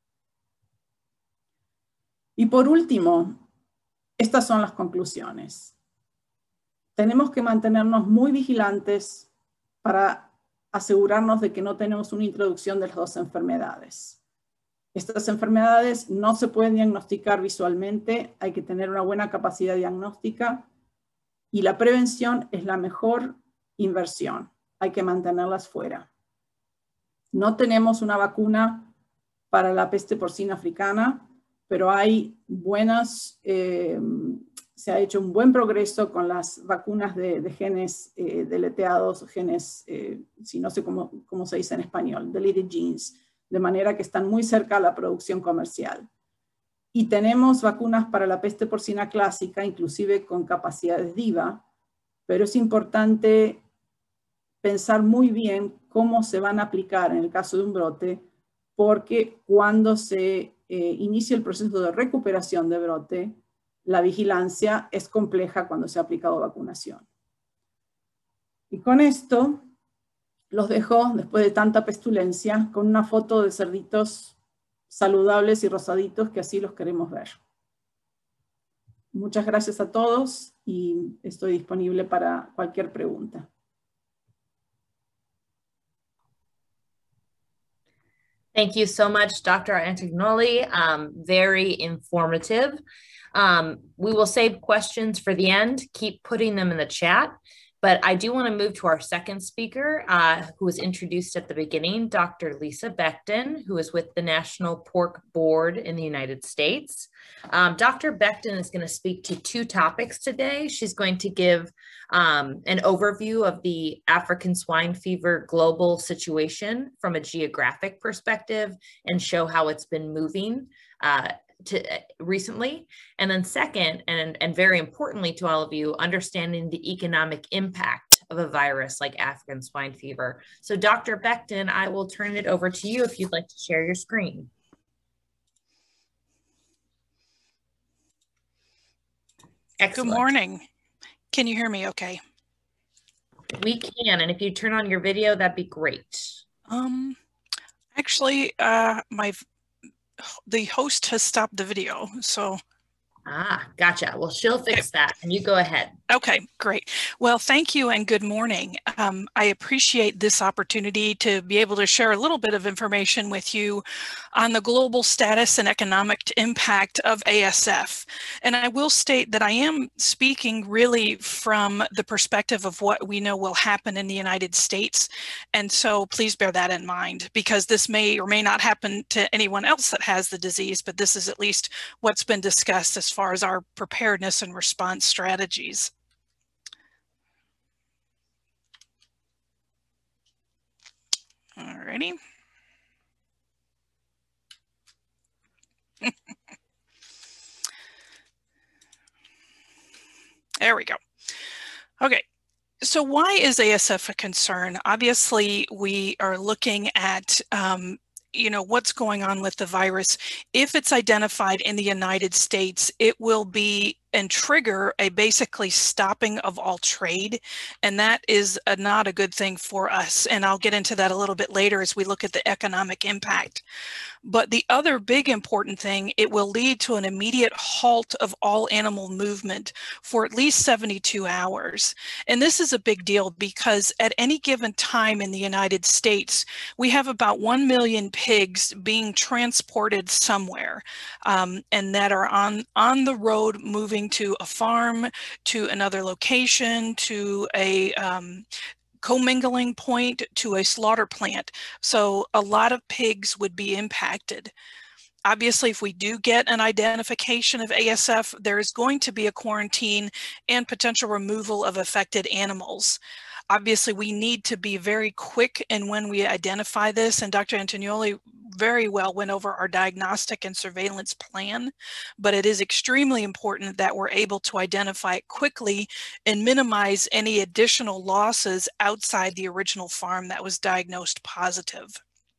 Y por último, estas son las conclusiones. Tenemos que mantenernos muy vigilantes para asegurarnos de que no tenemos una introducción de las dos enfermedades. Estas enfermedades no se pueden diagnosticar visualmente, hay que tener una buena capacidad diagnóstica y la prevención es la mejor inversión, hay que mantenerlas fuera. No tenemos una vacuna para la peste porcina africana, pero hay buenas, eh, se ha hecho un buen progreso con las vacunas de, de genes eh, deleteados, genes, eh, si no sé cómo, cómo se dice en español, deleted genes, de manera que están muy cerca a la producción comercial. Y tenemos vacunas para la peste porcina clásica, inclusive con capacidades DIVA, pero es importante pensar muy bien cómo se van a aplicar en el caso de un brote, porque cuando se eh, inicia el proceso de recuperación de brote, la vigilancia es compleja cuando se ha aplicado vacunación. Y con esto los dejo, después de tanta pestulencia, con una foto de cerditos saludables y rosaditos que así los queremos ver. Muchas gracias a todos y estoy disponible para cualquier pregunta. Thank you so much, Doctor Antignoli. Um, very informative. Um, we will save questions for the end. Keep putting them in the chat. But I do want to move to our second speaker, uh, who was introduced at the beginning, Doctor Lisa Becton, who is with the National Pork Board in the United States. Um, Doctor Becton is going to speak to two topics today. She's going to give um, an overview of the African swine fever global situation from a geographic perspective and show how it's been moving uh, to uh, recently. And then second, and, and very importantly to all of you, understanding the economic impact of a virus like African swine fever. So Doctor Becton, I will turn it over to you if you'd like to share your screen. Excellent. Good morning. Can you hear me okay? We can, and if you turn on your video, that'd be great. Um, actually, uh, my the host has stopped the video, so. Ah, gotcha. Well, she'll fix that, and you go ahead. Okay, great. Well, thank you and good morning. Um, I appreciate this opportunity to be able to share a little bit of information with you on the global status and economic impact of A S F. And I will state that I am speaking really from the perspective of what we know will happen in the United States. And so please bear that in mind, because this may or may not happen to anyone else that has the disease, but this is at least what's been discussed as far as our preparedness and response strategies. Alrighty. There we go. Okay. So why is A S F a concern? Obviously, we are looking at um, you know, what's going on with the virus. If it's identified in the United States, it will be and trigger a basically stopping of all trade. And that is a, not a good thing for us. And I'll get into that a little bit later as we look at the economic impact. But the other big important thing, it will lead to an immediate halt of all animal movement for at least seventy-two hours. And this is a big deal because at any given time in the United States, we have about one million pigs being transported somewhere um, and that are on, on the road moving to a farm, to another location, to a um, commingling point, to a slaughter plant. So a lot of pigs would be impacted. Obviously, if we do get an identification of A S F, there is going to be a quarantine and potential removal of affected animals. Obviously, we need to be very quick in when we identify this, and Doctor Antognoli very well went over our diagnostic and surveillance plan, but it is extremely important that we're able to identify it quickly and minimize any additional losses outside the original farm that was diagnosed positive.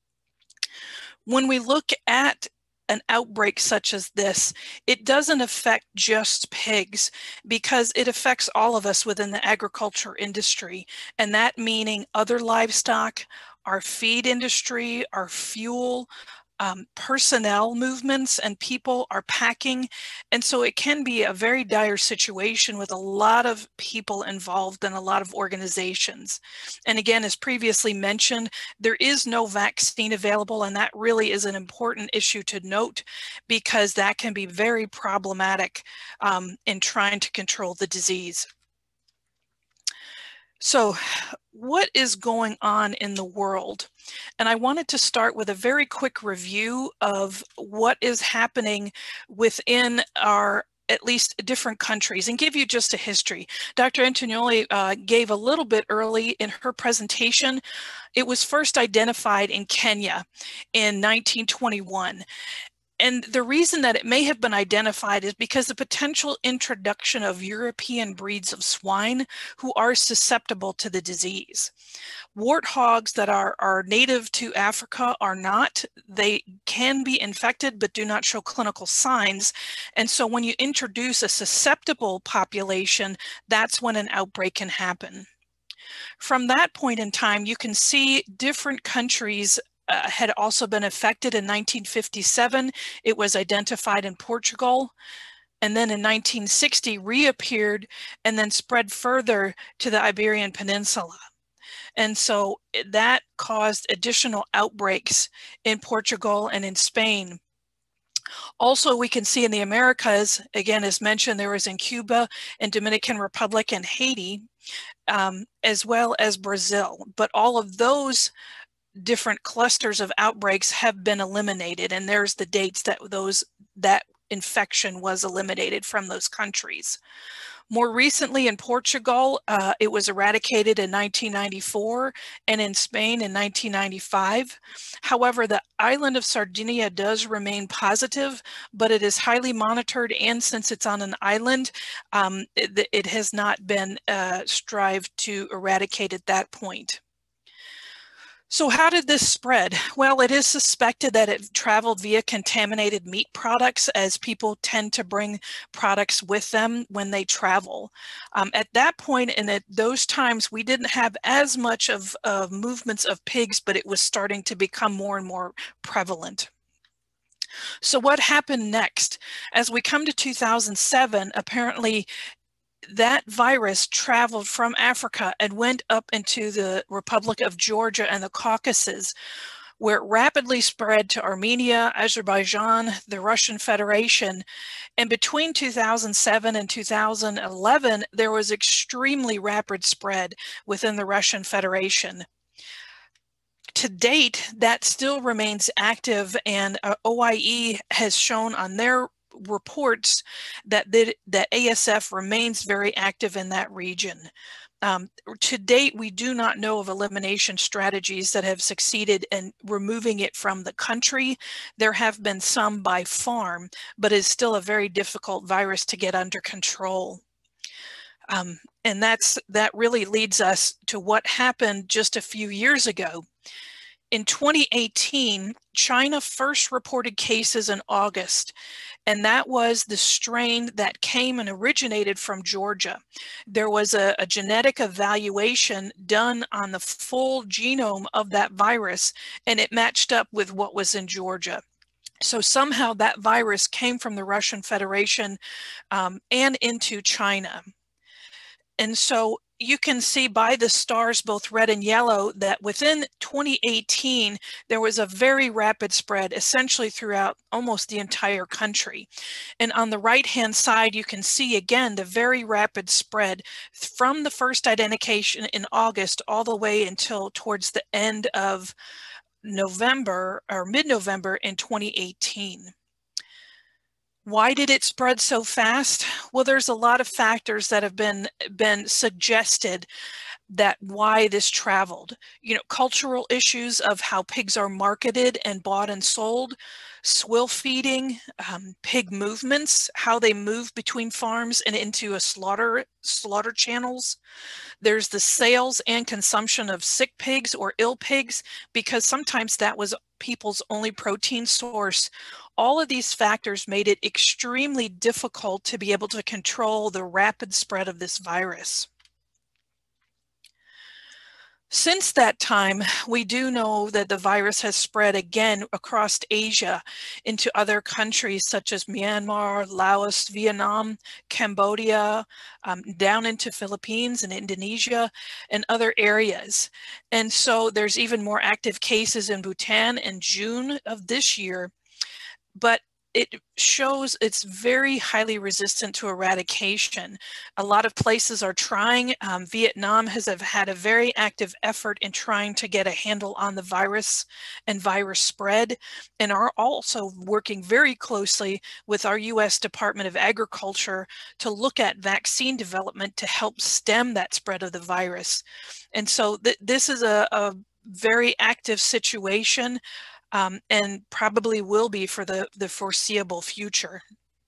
When we look at an outbreak such as this, it doesn't affect just pigs because it affects all of us within the agriculture industry, and that meaning other livestock, our feed industry, our fuel, um, personnel movements, and people are packing. And so it can be a very dire situation with a lot of people involved and a lot of organizations. And again, as previously mentioned, there is no vaccine available, and that really is an important issue to note because that can be very problematic um, in trying to control the disease. So what is going on in the world? And I wanted to start with a very quick review of what is happening within our at least different countries and give you just a history. Doctor Antognoli uh, gave a little bit early in her presentation. It was first identified in Kenya in nineteen twenty-one. And the reason that it may have been identified is because the potential introduction of European breeds of swine who are susceptible to the disease. Warthogs that are, are native to Africa are not. They can be infected but do not show clinical signs. And so when you introduce a susceptible population, that's when an outbreak can happen. From that point in time, you can see different countries Uh, had also been affected. In nineteen fifty-seven, it was identified in Portugal, and then in nineteen sixty reappeared and then spread further to the Iberian Peninsula. And so that caused additional outbreaks in Portugal and in Spain. Also, we can see in the Americas, again, as mentioned, there was in Cuba and Dominican Republic and Haiti, um, as well as Brazil. But all of those different clusters of outbreaks have been eliminated, and there's the dates that those that infection was eliminated from those countries. More recently in Portugal, uh, it was eradicated in nineteen ninety-four, and in Spain in nineteen ninety-five. However, the island of Sardinia does remain positive, but it is highly monitored, and since it's on an island, um, it, it has not been uh, strived to eradicate at that point. So how did this spread? Well, it is suspected that it traveled via contaminated meat products, as people tend to bring products with them when they travel. Um, at that point and at those times, we didn't have as much of uh, movements of pigs, but it was starting to become more and more prevalent. So what happened next? As we come to two thousand seven, apparently that virus traveled from Africa and went up into the Republic of Georgia and the Caucasus, where it rapidly spread to Armenia, Azerbaijan, the Russian Federation. And between two thousand seven and two thousand eleven, there was extremely rapid spread within the Russian Federation. To date, that still remains active, and uh, O I E has shown on their reports that, that, that A S F remains very active in that region. Um, to date, we do not know of elimination strategies that have succeeded in removing it from the country. There have been some by farm, but it's still a very difficult virus to get under control. Um, and that's, that really leads us to what happened just a few years ago. In twenty eighteen, China first reported cases in August, and that was the strain that came and originated from Georgia. There was a, a genetic evaluation done on the full genome of that virus, and it matched up with what was in Georgia. So somehow that virus came from the Russian Federation um, and into China. And so you can see by the stars, both red and yellow, that within twenty eighteen, there was a very rapid spread, essentially throughout almost the entire country. And on the right-hand side, you can see again the very rapid spread from the first identification in August all the way until towards the end of November or mid-November in twenty eighteen. Why did it spread so fast? Well, there's a lot of factors that have been, been suggested that why this traveled. You know, cultural issues of how pigs are marketed and bought and sold, swill feeding, um, pig movements, how they move between farms and into a slaughter, slaughter channels. There's the sales and consumption of sick pigs or ill pigs, because sometimes that was people's only protein source. All of these factors made it extremely difficult to be able to control the rapid spread of this virus. Since that time, we do know that the virus has spread again across Asia into other countries such as Myanmar, Laos, Vietnam, Cambodia, um, down into Philippines and Indonesia and other areas. And so there's even more active cases in Bhutan in June of this year. But it shows it's very highly resistant to eradication. A lot of places are trying. Um, Vietnam has have had a very active effort in trying to get a handle on the virus and virus spread, and are also working very closely with our U S Department of Agriculture to look at vaccine development to help stem that spread of the virus. And so th this is a, a very active situation. Um, and probably will be for the, the foreseeable future.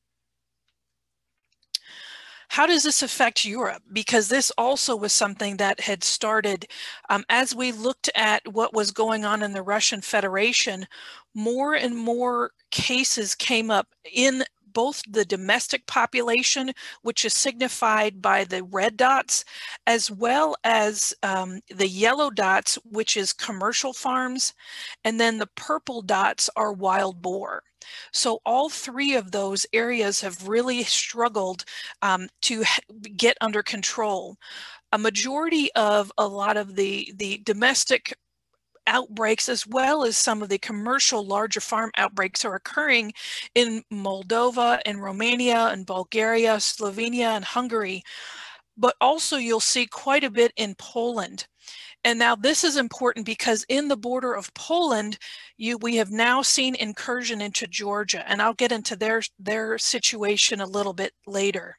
How does this affect Europe? Because this also was something that had started um, as we looked at what was going on in the Russian Federation. More and more cases came up in both the domestic population, which is signified by the red dots, as well as um, the yellow dots, which is commercial farms, and then the purple dots are wild boar. So all three of those areas have really struggled um, to get under control. A majority of a lot of the, the domestic outbreaks, as well as some of the commercial larger farm outbreaks, are occurring in Moldova and Romania and Bulgaria, Slovenia and Hungary, but also you'll see quite a bit in Poland. And now this is important because in the border of Poland, you, we have now seen incursion into Georgia, and I'll get into their, their situation a little bit later.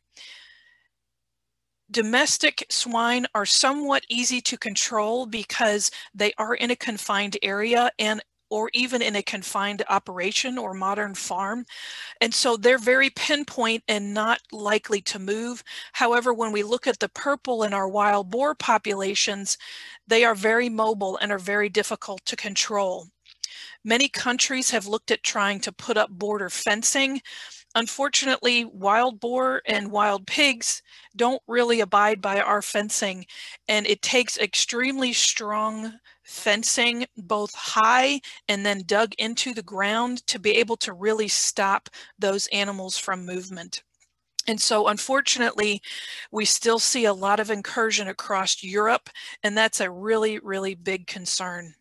Domestic swine are somewhat easy to control because they are in a confined area and or even in a confined operation or modern farm. And so they're very pinpoint and not likely to move. However, when we look at the purple in our wild boar populations, they are very mobile and are very difficult to control. Many countries have looked at trying to put up border fencing. Unfortunately, wild boar and wild pigs don't really abide by our fencing, and it takes extremely strong fencing, both high and then dug into the ground, to be able to really stop those animals from movement. And so unfortunately, we still see a lot of incursion across Europe, and that's a really, really big concern.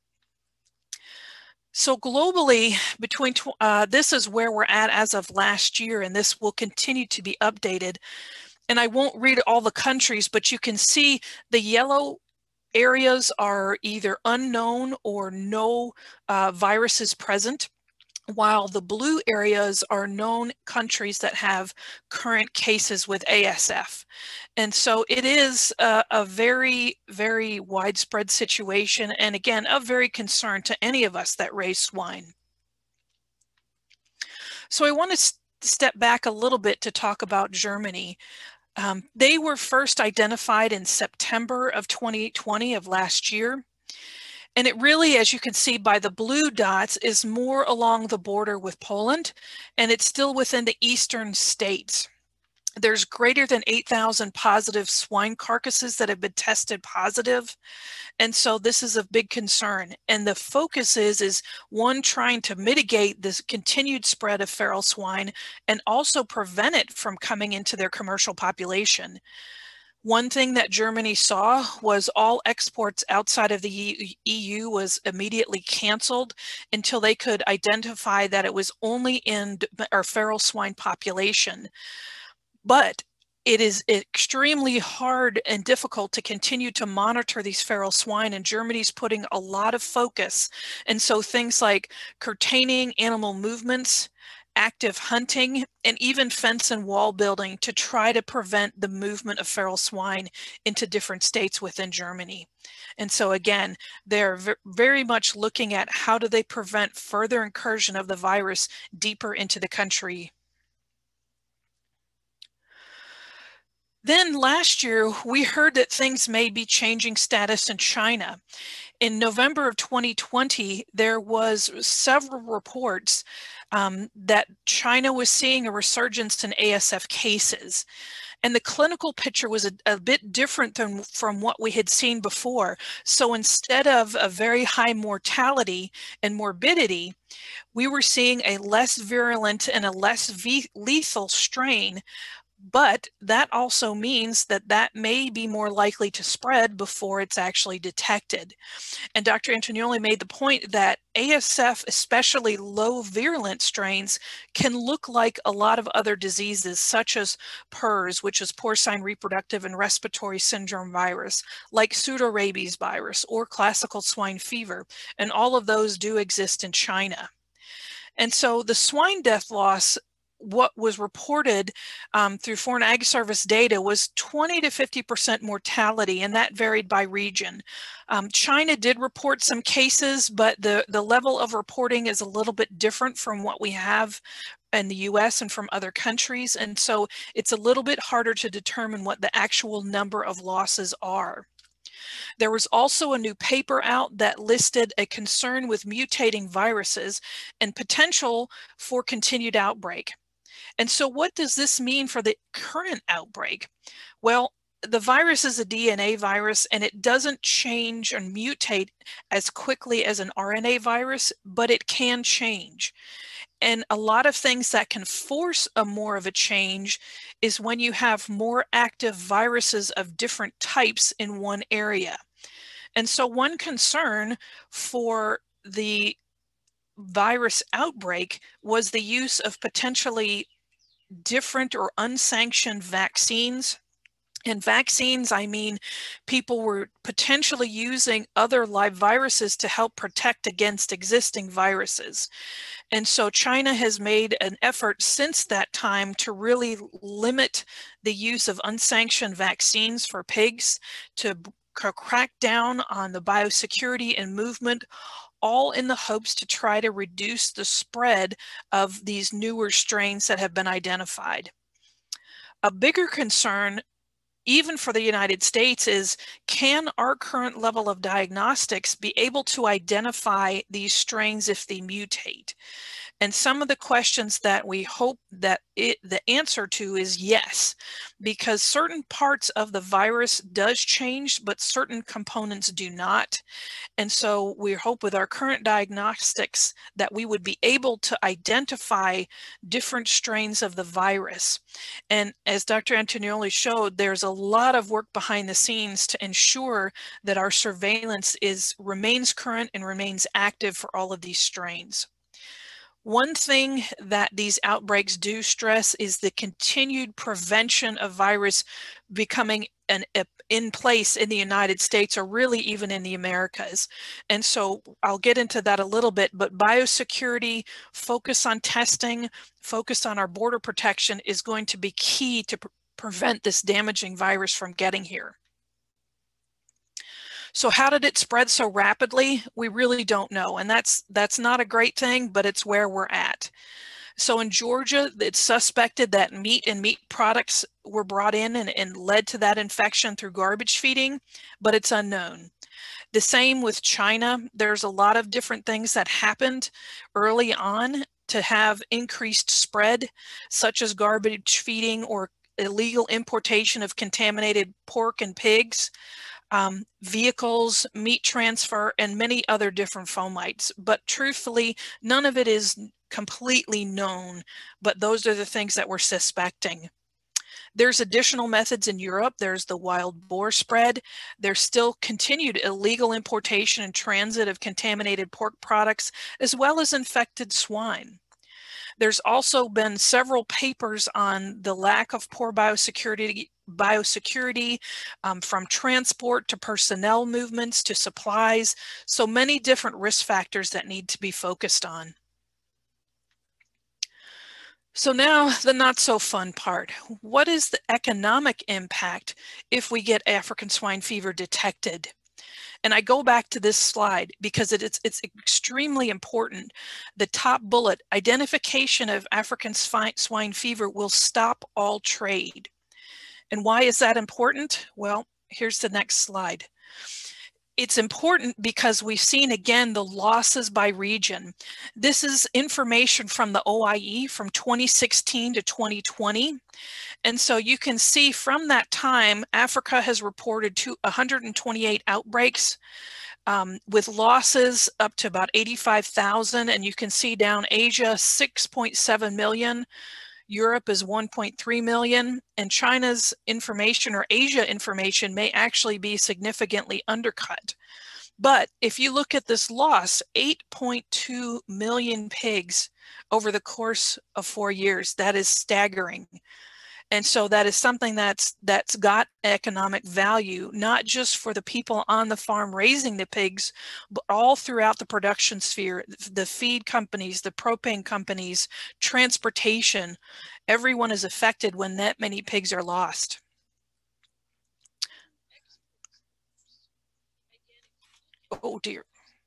So globally, between uh, this is where we're at as of last year, and this will continue to be updated. And I won't read all the countries, but you can see the yellow areas are either unknown or no uh, viruses present, while the blue areas are known countries that have current cases with A S F. And so it is a, a very, very widespread situation, and again, of very concern to any of us that raise swine. So I want to st- step back a little bit to talk about Germany. Um, they were first identified in September of twenty twenty of last year. And it really, as you can see by the blue dots, is more along the border with Poland, and it's still within the eastern states. There's greater than eight thousand positive swine carcasses that have been tested positive. And so this is a big concern. And the focus is, is one, trying to mitigate this continued spread of feral swine and also prevent it from coming into their commercial population. One thing that Germany saw was all exports outside of the E U was immediately canceled until they could identify that it was only in our feral swine population. But it is extremely hard and difficult to continue to monitor these feral swine, and Germany's putting a lot of focus. And so things like curtailing animal movements, active hunting, and even fence and wall building to try to prevent the movement of feral swine into different states within Germany. And so again, they're very much looking at how do they prevent further incursion of the virus deeper into the country. Then last year, we heard that things may be changing status in China. In November of twenty twenty, there was several reports um, that China was seeing a resurgence in A S F cases. And the clinical picture was a, a bit different than from what we had seen before. So instead of a very high mortality and morbidity, we were seeing a less virulent and a less lethal strain. But that also means that that may be more likely to spread before it's actually detected. And Doctor Antonioli made the point that A S F, especially low virulent strains, can look like a lot of other diseases such as PRRS, which is porcine reproductive and respiratory syndrome virus, like pseudorabies virus or classical swine fever. And all of those do exist in China. And so the swine death loss, what was reported um, through Foreign Ag Service data was twenty to fifty percent mortality, and that varied by region. Um, China did report some cases, but the, the level of reporting is a little bit different from what we have in the U S and from other countries. And so it's a little bit harder to determine what the actual number of losses are. There was also a new paper out that listed a concern with mutating viruses and potential for continued outbreak. And so what does this mean for the current outbreak? Well, the virus is a D N A virus, and it doesn't change and mutate as quickly as an R N A virus, but it can change. And a lot of things that can force a more of a change is when you have more active viruses of different types in one area. And so one concern for the virus outbreak was the use of potentially different or unsanctioned vaccines. And vaccines, I mean, people were potentially using other live viruses to help protect against existing viruses. And so China has made an effort since that time to really limit the use of unsanctioned vaccines for pigs, to crack down on the biosecurity and movement, all in the hopes to try to reduce the spread of these newer strains that have been identified. A bigger concern, even for the United States, is can our current level of diagnostics be able to identify these strains if they mutate? And some of the questions that we hope that it, the answer to is yes, because certain parts of the virus does change, but certain components do not. And so we hope with our current diagnostics that we would be able to identify different strains of the virus. And as Doctor Antonioli showed, there's a lot of work behind the scenes to ensure that our surveillance is remains current and remains active for all of these strains. One thing that these outbreaks do stress is the continued prevention of virus becoming an, in place in the United States, or really even in the Americas. And so I'll get into that a little bit, but biosecurity, focus on testing, focus on our border protection is going to be key to pre- prevent this damaging virus from getting here. So how did it spread so rapidly? We really don't know. And that's that's not a great thing, but it's where we're at. So in Georgia, it's suspected that meat and meat products were brought in and, and led to that infection through garbage feeding, but it's unknown. The same with China. There's a lot of different things that happened early on to have increased spread, such as garbage feeding or illegal importation of contaminated pork and pigs. Um, vehicles, meat transfer, and many other different fomites. But truthfully, none of it is completely known, but those are the things that we're suspecting. There's additional methods in Europe. There's the wild boar spread. There's still continued illegal importation and transit of contaminated pork products, as well as infected swine. There's also been several papers on the lack of poor biosecurity, biosecurity um, from transport to personnel movements to supplies. So many different risk factors that need to be focused on. So now the not so fun part. What is the economic impact if we get African swine fever detected? And I go back to this slide because it, it's, it's extremely important. The top bullet, identification of African swine fever will stop all trade. And why is that important? Well, here's the next slide. It's important because we've seen again the losses by region. This is information from the O I E from twenty sixteen to twenty twenty. And so you can see from that time, Africa has reported to one hundred twenty-eight outbreaks um, with losses up to about eighty-five thousand. And you can see down Asia, six point seven million. Europe is one point three million, and China's information or Asia information may actually be significantly undercut. But if you look at this loss, eight point two million pigs over the course of four years, that is staggering. And so that is something that's that's got economic value, not just for the people on the farm raising the pigs, but all throughout the production sphere, the feed companies, the propane companies, transportation. Everyone is affected when that many pigs are lost. Oh dear.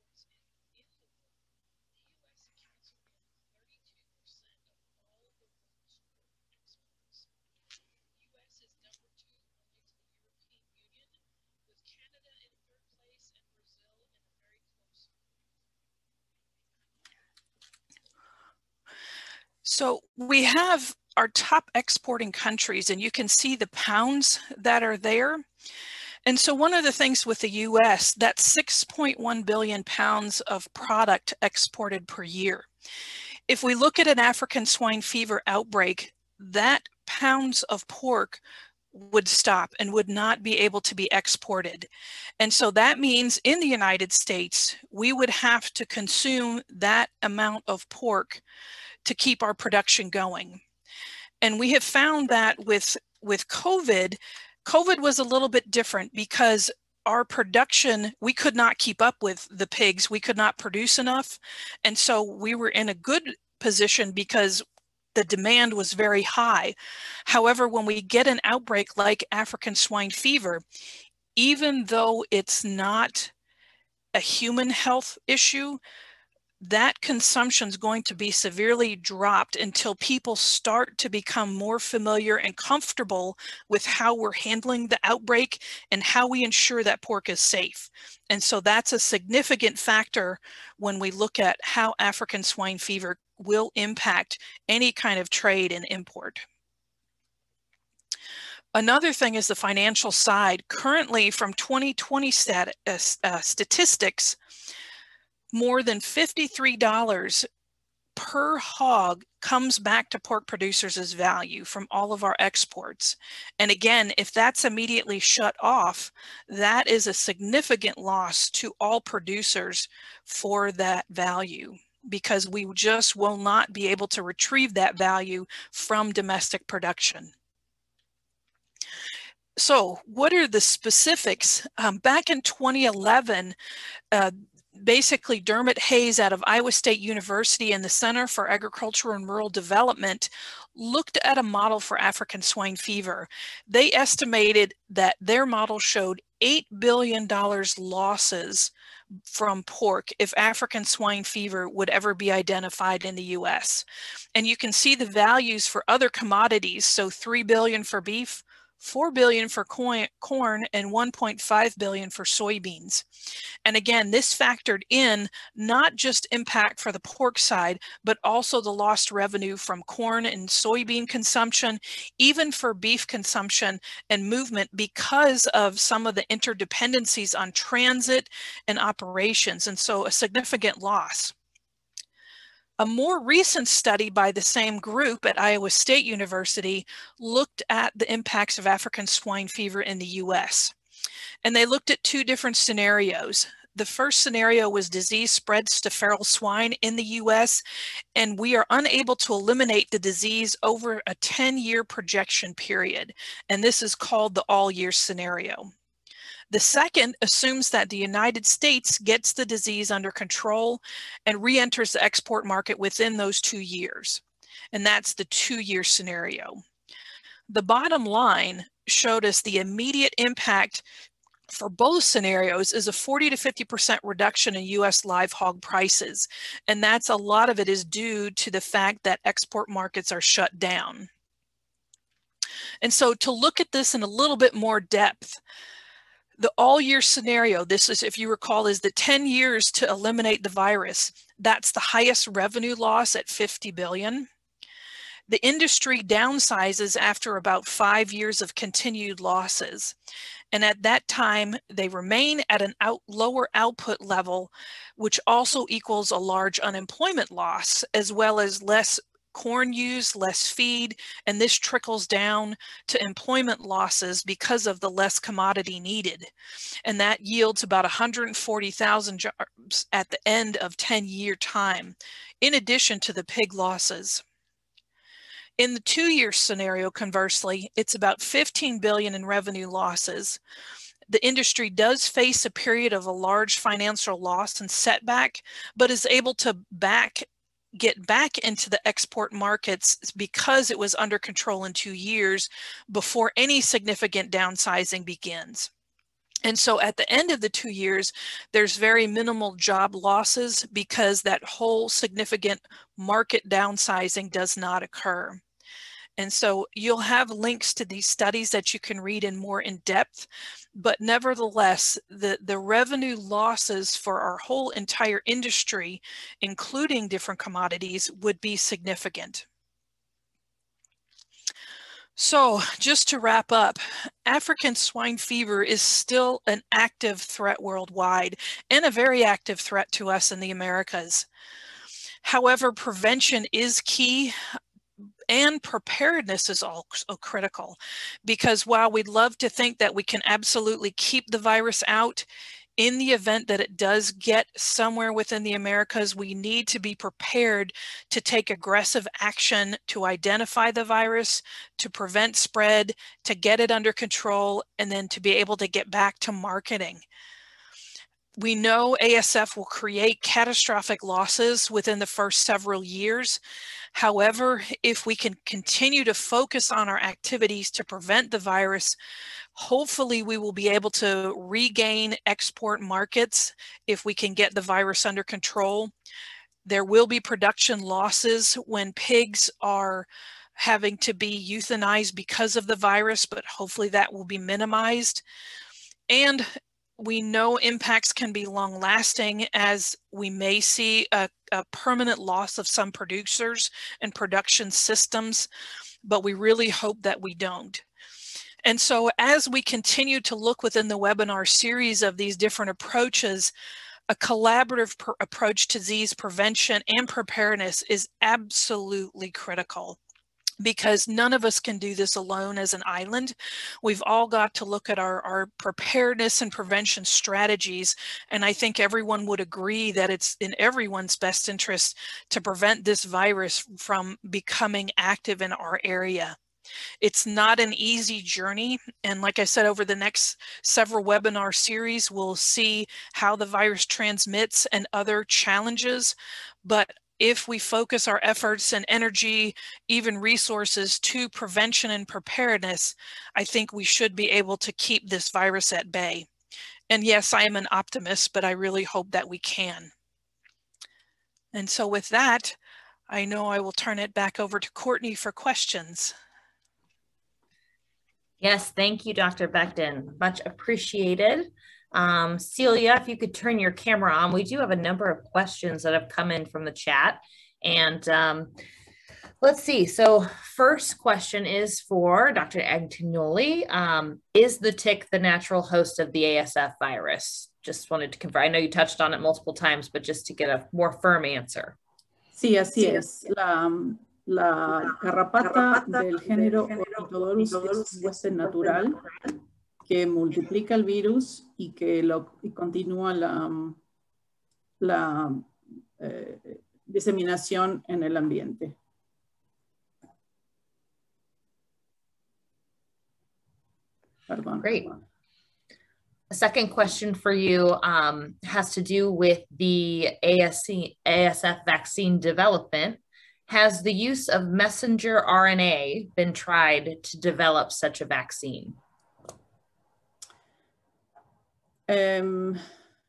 So we have our top exporting countries, and you can see the pounds that are there. And so one of the things with the U S, that's six point one billion pounds of product exported per year. If we look at an African swine fever outbreak, that pounds of pork would stop and would not be able to be exported. And so that means in the United States, we would have to consume that amount of pork to keep our production going. And we have found that with, with COVID, COVID was a little bit different because our production, we could not keep up with the pigs. We could not produce enough. And so we were in a good position because the demand was very high. However, when we get an outbreak like African swine fever, even though it's not a human health issue, that consumption is going to be severely dropped until people start to become more familiar and comfortable with how we're handling the outbreak and how we ensure that pork is safe. And so that's a significant factor when we look at how African swine fever will impact any kind of trade and import. Another thing is the financial side. Currently, from twenty twenty stat, uh, uh, statistics, more than fifty-three dollars per hog comes back to pork producers as value from all of our exports. And again, if that's immediately shut off, that is a significant loss to all producers for that value, because we just will not be able to retrieve that value from domestic production. So what are the specifics? Um, back in twenty eleven, uh, basically Dermot Hayes out of Iowa State University and the Center for Agriculture and Rural Development looked at a model for African swine fever. They estimated that their model showed eight billion dollars losses from pork if African swine fever would ever be identified in the U S. And you can see the values for other commodities. So three billion dollars for beef, four billion dollars for corn, and one point five billion dollars for soybeans. And again, this factored in not just impact for the pork side, but also the lost revenue from corn and soybean consumption, even for beef consumption and movement, because of some of the interdependencies on transit and operations. And so a significant loss. A more recent study by the same group at Iowa State University looked at the impacts of African swine fever in the U S. And they looked at two different scenarios. The first scenario was disease spreads to feral swine in the U S, and we are unable to eliminate the disease over a ten-year projection period. And this is called the all-year scenario. The second assumes that the United States gets the disease under control and re-enters the export market within those two years. And that's the two-year scenario. The bottom line showed us the immediate impact for both scenarios is a forty to fifty percent reduction in U S live hog prices. And that's a lot of it is due to the fact that export markets are shut down. And so to look at this in a little bit more depth, the all-year scenario, this is, if you recall, is the ten years to eliminate the virus. That's the highest revenue loss at fifty billion dollars. The industry downsizes after about five years of continued losses. And at that time, they remain at an out, lower output level, which also equals a large unemployment loss, as well as less corn use, less feed, and this trickles down to employment losses because of the less commodity needed. And that yields about one hundred forty thousand jobs at the end of ten-year time, in addition to the pig losses. In the two-year scenario, conversely, it's about fifteen billion dollars in revenue losses. The industry does face a period of a large financial loss and setback, but is able to back get back into the export markets because it was under control in two years before any significant downsizing begins. And so at the end of the two years, there's very minimal job losses because that whole significant market downsizing does not occur. And so you'll have links to these studies that you can read in more in depth, but nevertheless, the, the revenue losses for our whole entire industry, including different commodities, would be significant. So just to wrap up, African swine fever is still an active threat worldwide and a very active threat to us in the Americas. However, prevention is key. And preparedness is also critical, because while we'd love to think that we can absolutely keep the virus out, in the event that it does get somewhere within the Americas, we need to be prepared to take aggressive action to identify the virus, to prevent spread, to get it under control, and then to be able to get back to marketing. We know A S F will create catastrophic losses within the first several years. However, if we can continue to focus on our activities to prevent the virus, hopefully we will be able to regain export markets if we can get the virus under control. There will be production losses when pigs are having to be euthanized because of the virus, but hopefully that will be minimized. And We know impacts can be long lasting, as we may see a, a permanent loss of some producers and production systems, but we really hope that we don't. And so as we continue to look within the webinar series of these different approaches, a collaborative pr- approach to disease prevention and preparedness is absolutely critical, because none of us can do this alone as an island. We've all got to look at our, our preparedness and prevention strategies. And I think everyone would agree that it's in everyone's best interest to prevent this virus from becoming active in our area. It's not an easy journey. And like I said, over the next several webinar series, we'll see how the virus transmits and other challenges. But if we focus our efforts and energy, even resources, to prevention and preparedness, I think we should be able to keep this virus at bay. And yes, I am an optimist, but I really hope that we can. And so with that, I know I will turn it back over to Courtney for questions. Yes, thank you, Doctor Becton. Much appreciated. Um, Celia, if you could turn your camera on, we do have a number of questions that have come in from the chat. And um, let's see. So first question is for Doctor Antignoli. Um, is the tick the natural host of the A S F virus? Just wanted to confirm. I know you touched on it multiple times, but just to get a more firm answer. Sí, así es. La, la garrapata del género Ornithodorus es un huésped natural que multiplica el virus y que lo, y continúa la, la eh, diseminación en el ambiente. Perdón. Great. A second question for you um, has to do with the A S F vaccine development. Has the use of messenger R N A been tried to develop such a vaccine? Um,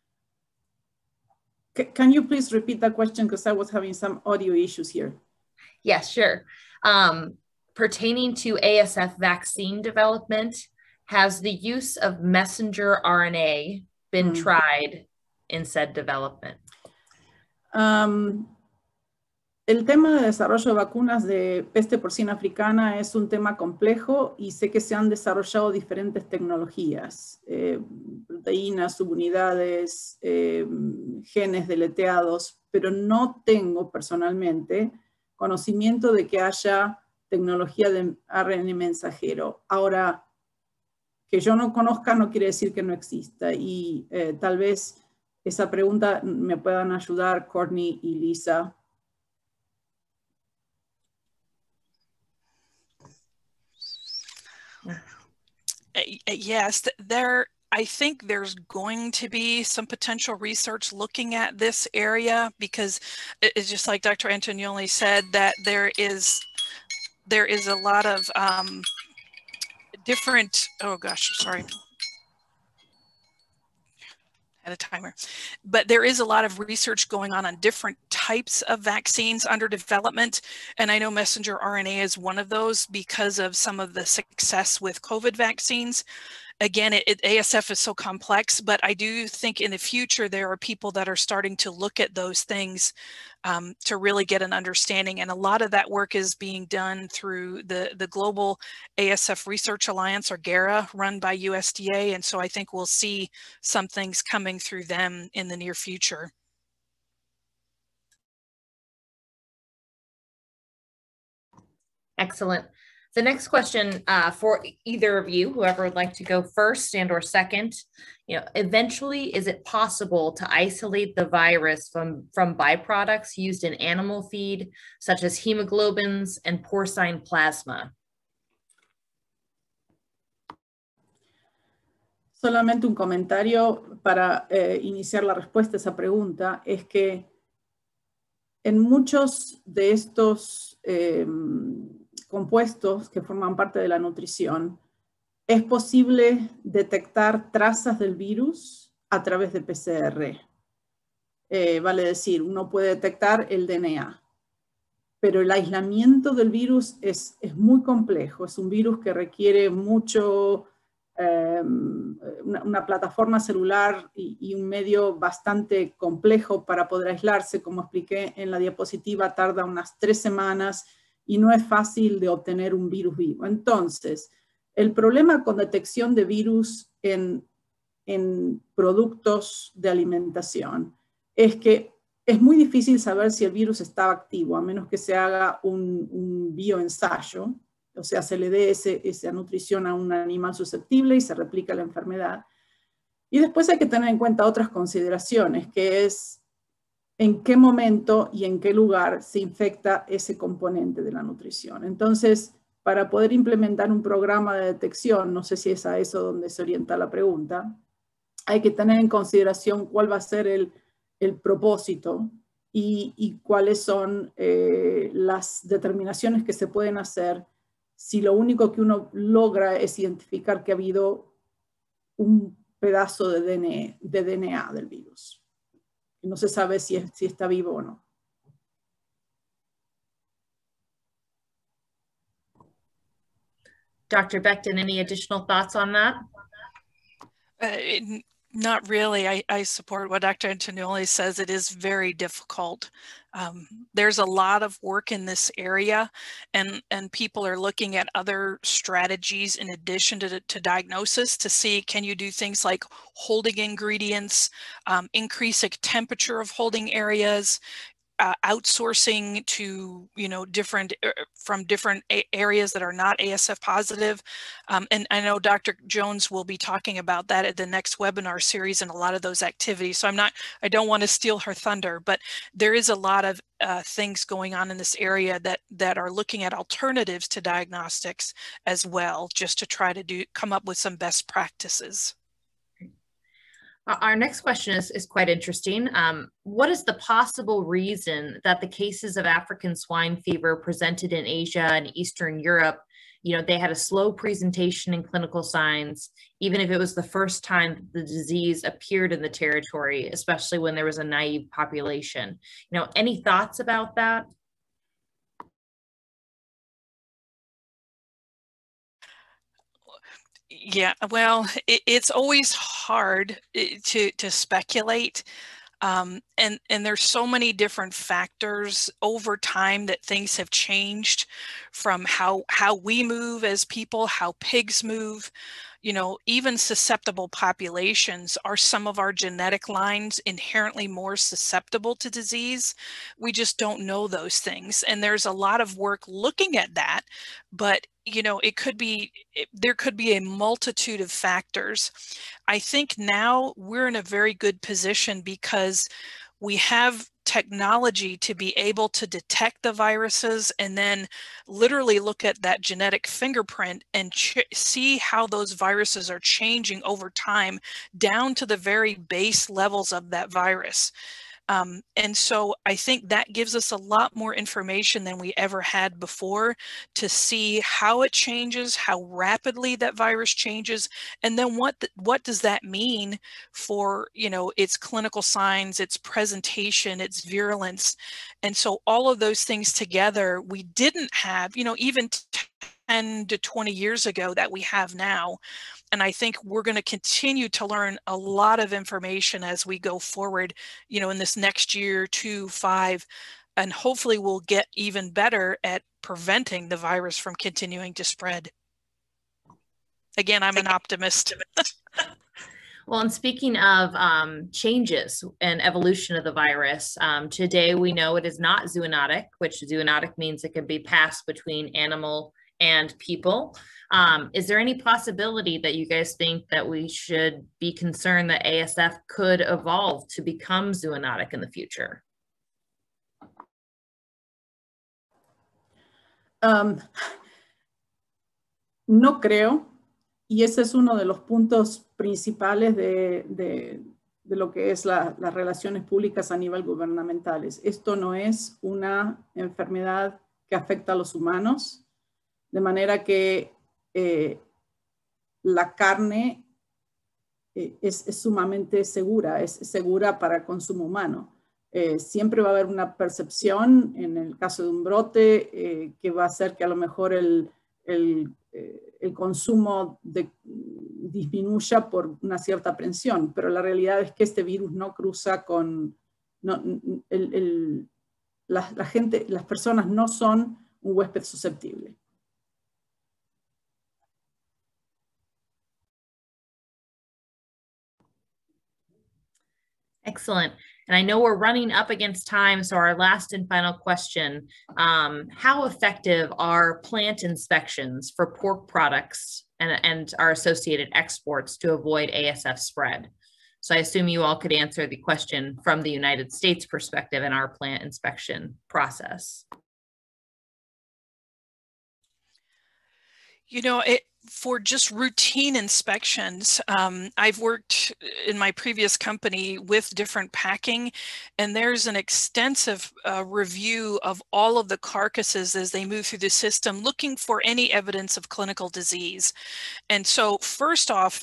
can you please repeat that question, because I was having some audio issues here? Yes, sure. Um, pertaining to A S F vaccine development, has the use of messenger R N A been mm. tried in said development? Um, el tema de desarrollo de vacunas de peste porcina africana es un tema complejo y sé que se han desarrollado diferentes tecnologías, eh, proteínas, subunidades, eh, genes deleteados, pero no tengo personalmente conocimiento de que haya tecnología de R N A mensajero. Ahora, que yo no conozca no quiere decir que no exista, y eh, tal vez esa pregunta me puedan ayudar Courtney y Lisa. Yes, there, I think there's going to be some potential research looking at this area, because it's just like Doctor Antignoli said, that there is, there is a lot of um, different, oh gosh, sorry. Had a timer. But there is a lot of research going on on different types of vaccines under development. And I know messenger R N A is one of those because of some of the success with COVID vaccines. Again, it, it, A S F is so complex, but I do think in the future there are people that are starting to look at those things um, to really get an understanding. And a lot of that work is being done through the, the Global A S F Research Alliance, or GARA, run by U S D A. And so I think we'll see some things coming through them in the near future. Excellent. The next question uh, for either of you, whoever would like to go first and or second, you know, eventually, is it possible to isolate the virus from, from byproducts used in animal feed, such as hemoglobins and porcine plasma? Solamente un comentario para eh, iniciar la respuesta a esa pregunta, es que en muchos de estos eh, compuestos que forman parte de la nutrición, es posible detectar trazas del virus a través de P C R. Eh, vale decir, uno puede detectar el D N A, pero el aislamiento del virus es, es muy complejo. Es un virus que requiere mucho, eh, una, una plataforma celular y, y un medio bastante complejo para poder aislarse. Como expliqué en la diapositiva, tarda unas tres semanas y no es fácil de obtener un virus vivo. Entonces, el problema con detección de virus en, en productos de alimentación es que es muy difícil saber si el virus está activo, a menos que se haga un, un bioensayo, o sea, se le dé ese, esa nutrición a un animal susceptible y se replica la enfermedad. Y después hay que tener en cuenta otras consideraciones, que es en qué momento y en qué lugar se infecta ese componente de la nutrición. Entonces, para poder implementar un programa de detección, no sé si es a eso donde se orienta la pregunta, hay que tener en consideración cuál va a ser el, el propósito y, y cuáles son eh, las determinaciones que se pueden hacer si lo único que uno logra es identificar que ha habido un pedazo de D N A, de D N A del virus. No se sabe si, es, si está vivo o no. Doctor Becton, any additional thoughts on that? Uh, not really. I, I support what Doctor Antonioli says. It is very difficult. Um, there's a lot of work in this area, and, and people are looking at other strategies in addition to, to diagnosis to see, can you do things like holding ingredients, um, increasing temperature of holding areas, Uh, outsourcing to, you know, different uh, from different areas that are not A S F positive. Um, and I know Doctor Jones will be talking about that at the next webinar series and a lot of those activities. So I'm not, I don't want to steal her thunder, but there is a lot of uh, things going on in this area that, that are looking at alternatives to diagnostics as well, just to try to do, come up with some best practices. Our next question is, is quite interesting. Um, what is the possible reason that the cases of African swine fever presented in Asia and Eastern Europe, you know, they had a slow presentation in clinical signs, even if it was the first time the disease appeared in the territory, especially when there was a naive population? You know, any thoughts about that? Yeah, well, it, it's always hard to to speculate, um, and and there's so many different factors over time that things have changed, from how how we move as people, how pigs move. You know, even susceptible populations, are some of our genetic lines inherently more susceptible to disease? We just don't know those things, and there's a lot of work looking at that, but you know, it could be, it, there could be a multitude of factors. I think now we're in a very good position because we have technology to be able to detect the viruses and then literally look at that genetic fingerprint and see how those viruses are changing over time down to the very base levels of that virus. Um, and so I think that gives us a lot more information than we ever had before to see how it changes, how rapidly that virus changes, and then what the, what does that mean for, you know, its clinical signs, its presentation, its virulence. And so all of those things together, we didn't have, you know, even ten to twenty years ago that we have now. And I think we're going to continue to learn a lot of information as we go forward, you know, in this next year, two, five, and hopefully we'll get even better at preventing the virus from continuing to spread. Again, I'm an optimist. Well, and speaking of um, changes and evolution of the virus, um, today we know it is not zoonotic, which zoonotic means it can be passed between animal and people. Um, is there any possibility that you guys think that we should be concerned that A S F could evolve to become zoonotic in the future? Um, no creo, y ese es uno de los puntos principales de, de, de lo que es la, las relaciones públicas a nivel gubernamentales. Esto no es una enfermedad que afecta a los humanos, de manera que eh, la carne eh, es, es sumamente segura, es segura para el consumo humano. Eh, siempre va a haber una percepción, en el caso de un brote, eh, que va a hacer que a lo mejor el, el, eh, el consumo de, disminuya por una cierta aprensión, pero la realidad es que este virus no cruza con, no, el, el, la, la gente, las personas no son un huésped susceptible. Excellent. And I know we're running up against time, so our last and final question, um, how effective are plant inspections for pork products and, and our associated exports to avoid A S F spread? So I assume you all could answer the question from the United States perspective in our plant inspection process. You know, it, for just routine inspections, um, I've worked in my previous company with different packing, and there's an extensive uh, review of all of the carcasses as they move through the system, looking for any evidence of clinical disease. And so first off,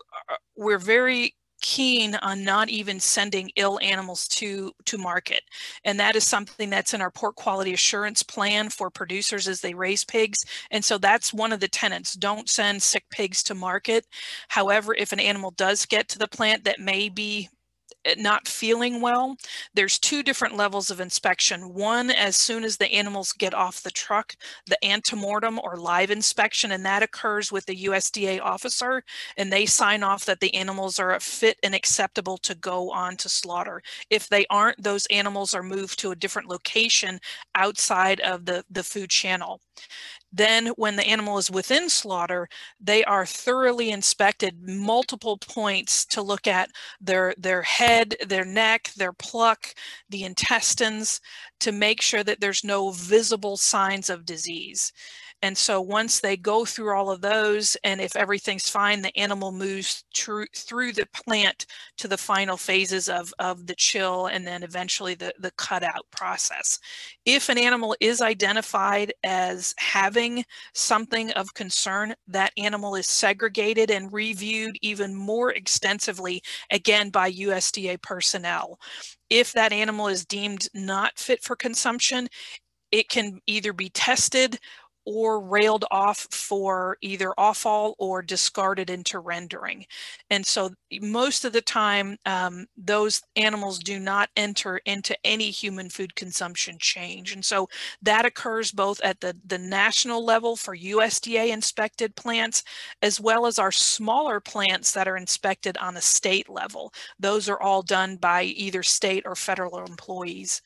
we're very keen on not even sending ill animals to to market, and that is something that's in our pork quality assurance plan for producers as they raise pigs. And so that's one of the tenets: don't send sick pigs to market. However, if an animal does get to the plant that may be not feeling well, there's two different levels of inspection. One, as soon as the animals get off the truck, the antemortem or live inspection, and that occurs with the U S D A officer, and they sign off that the animals are fit and acceptable to go on to slaughter. If they aren't, those animals are moved to a different location outside of the, the food channel. Then when the animal is within slaughter, they are thoroughly inspected multiple points to look at their, their head, their neck, their pluck, the intestines, to make sure that there's no visible signs of disease. And so once they go through all of those, and if everything's fine, the animal moves through, through the plant to the final phases of, of the chill, and then eventually the, the cutout process. If an animal is identified as having something of concern, that animal is segregated and reviewed even more extensively, again, by U S D A personnel. If that animal is deemed not fit for consumption, it can either be tested or railed off for either offal or discarded into rendering. And so most of the time, um, those animals do not enter into any human food consumption change. And so that occurs both at the, the national level for U S D A inspected plants, as well as our smaller plants that are inspected on a state level. Those are all done by either state or federal employees.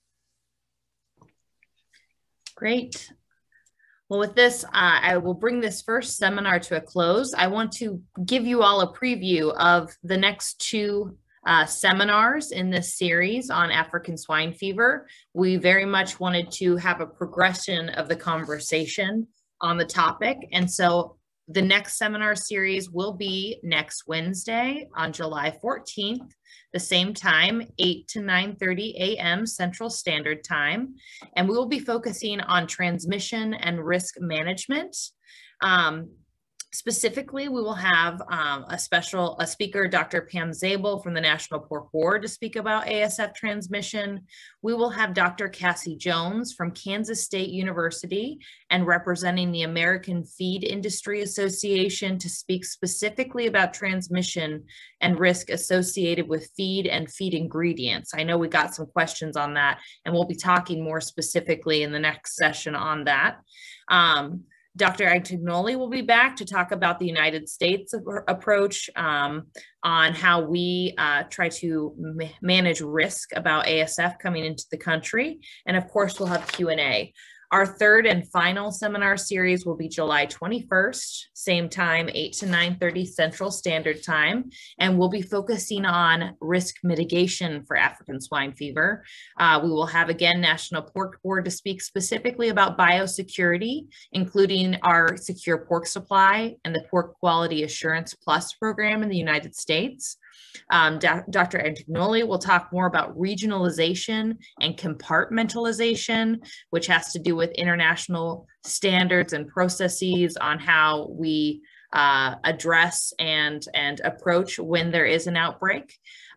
Great. Well, with this, uh, I will bring this first seminar to a close. I want to give you all a preview of the next two uh, seminars in this series on African swine fever. We very much wanted to have a progression of the conversation on the topic. And so the next seminar series will be next Wednesday on July fourteenth, the same time, eight to nine thirty a m Central Standard Time. And we will be focusing on transmission and risk management. Um, Specifically, we will have um, a special a speaker, Doctor Pam Zabel from the National Pork Board, to speak about A S F transmission. We will have Doctor Cassie Jones from Kansas State University and representing the American Feed Industry Association to speak specifically about transmission and risk associated with feed and feed ingredients. I know we got some questions on that, and we'll be talking more specifically in the next session on that. Um, Doctor Antignoli will be back to talk about the United States approach um, on how we uh, try to ma manage risk about A S F coming into the country. And of course, we'll have Q and A. Our third and final seminar series will be July twenty-first, same time, eight to nine thirty Central Standard Time, and we'll be focusing on risk mitigation for African swine fever. Uh, we will have, again, National Pork Board to speak specifically about biosecurity, including our secure pork supply and the Pork Quality Assurance Plus program in the United States. Um, Doctor Antignoli will talk more about regionalization and compartmentalization, which has to do with international standards and processes on how we uh, address and, and approach when there is an outbreak.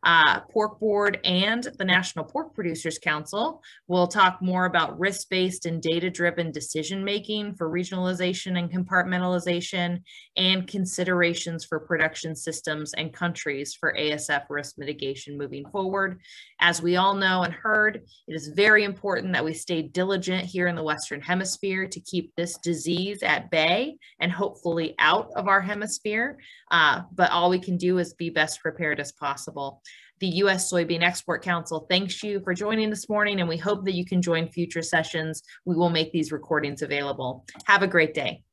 Uh, Pork Board and the National Pork Producers Council will talk more about risk-based and data-driven decision-making for regionalization and compartmentalization, and considerations for production systems and countries for A S F risk mitigation moving forward. As we all know and heard, it is very important that we stay diligent here in the Western Hemisphere to keep this disease at bay and hopefully out of our hemisphere. Uh, but all we can do is be best prepared as possible. The U S Soybean Export Council thanks you for joining this morning, and we hope that you can join future sessions. We will make these recordings available. Have a great day.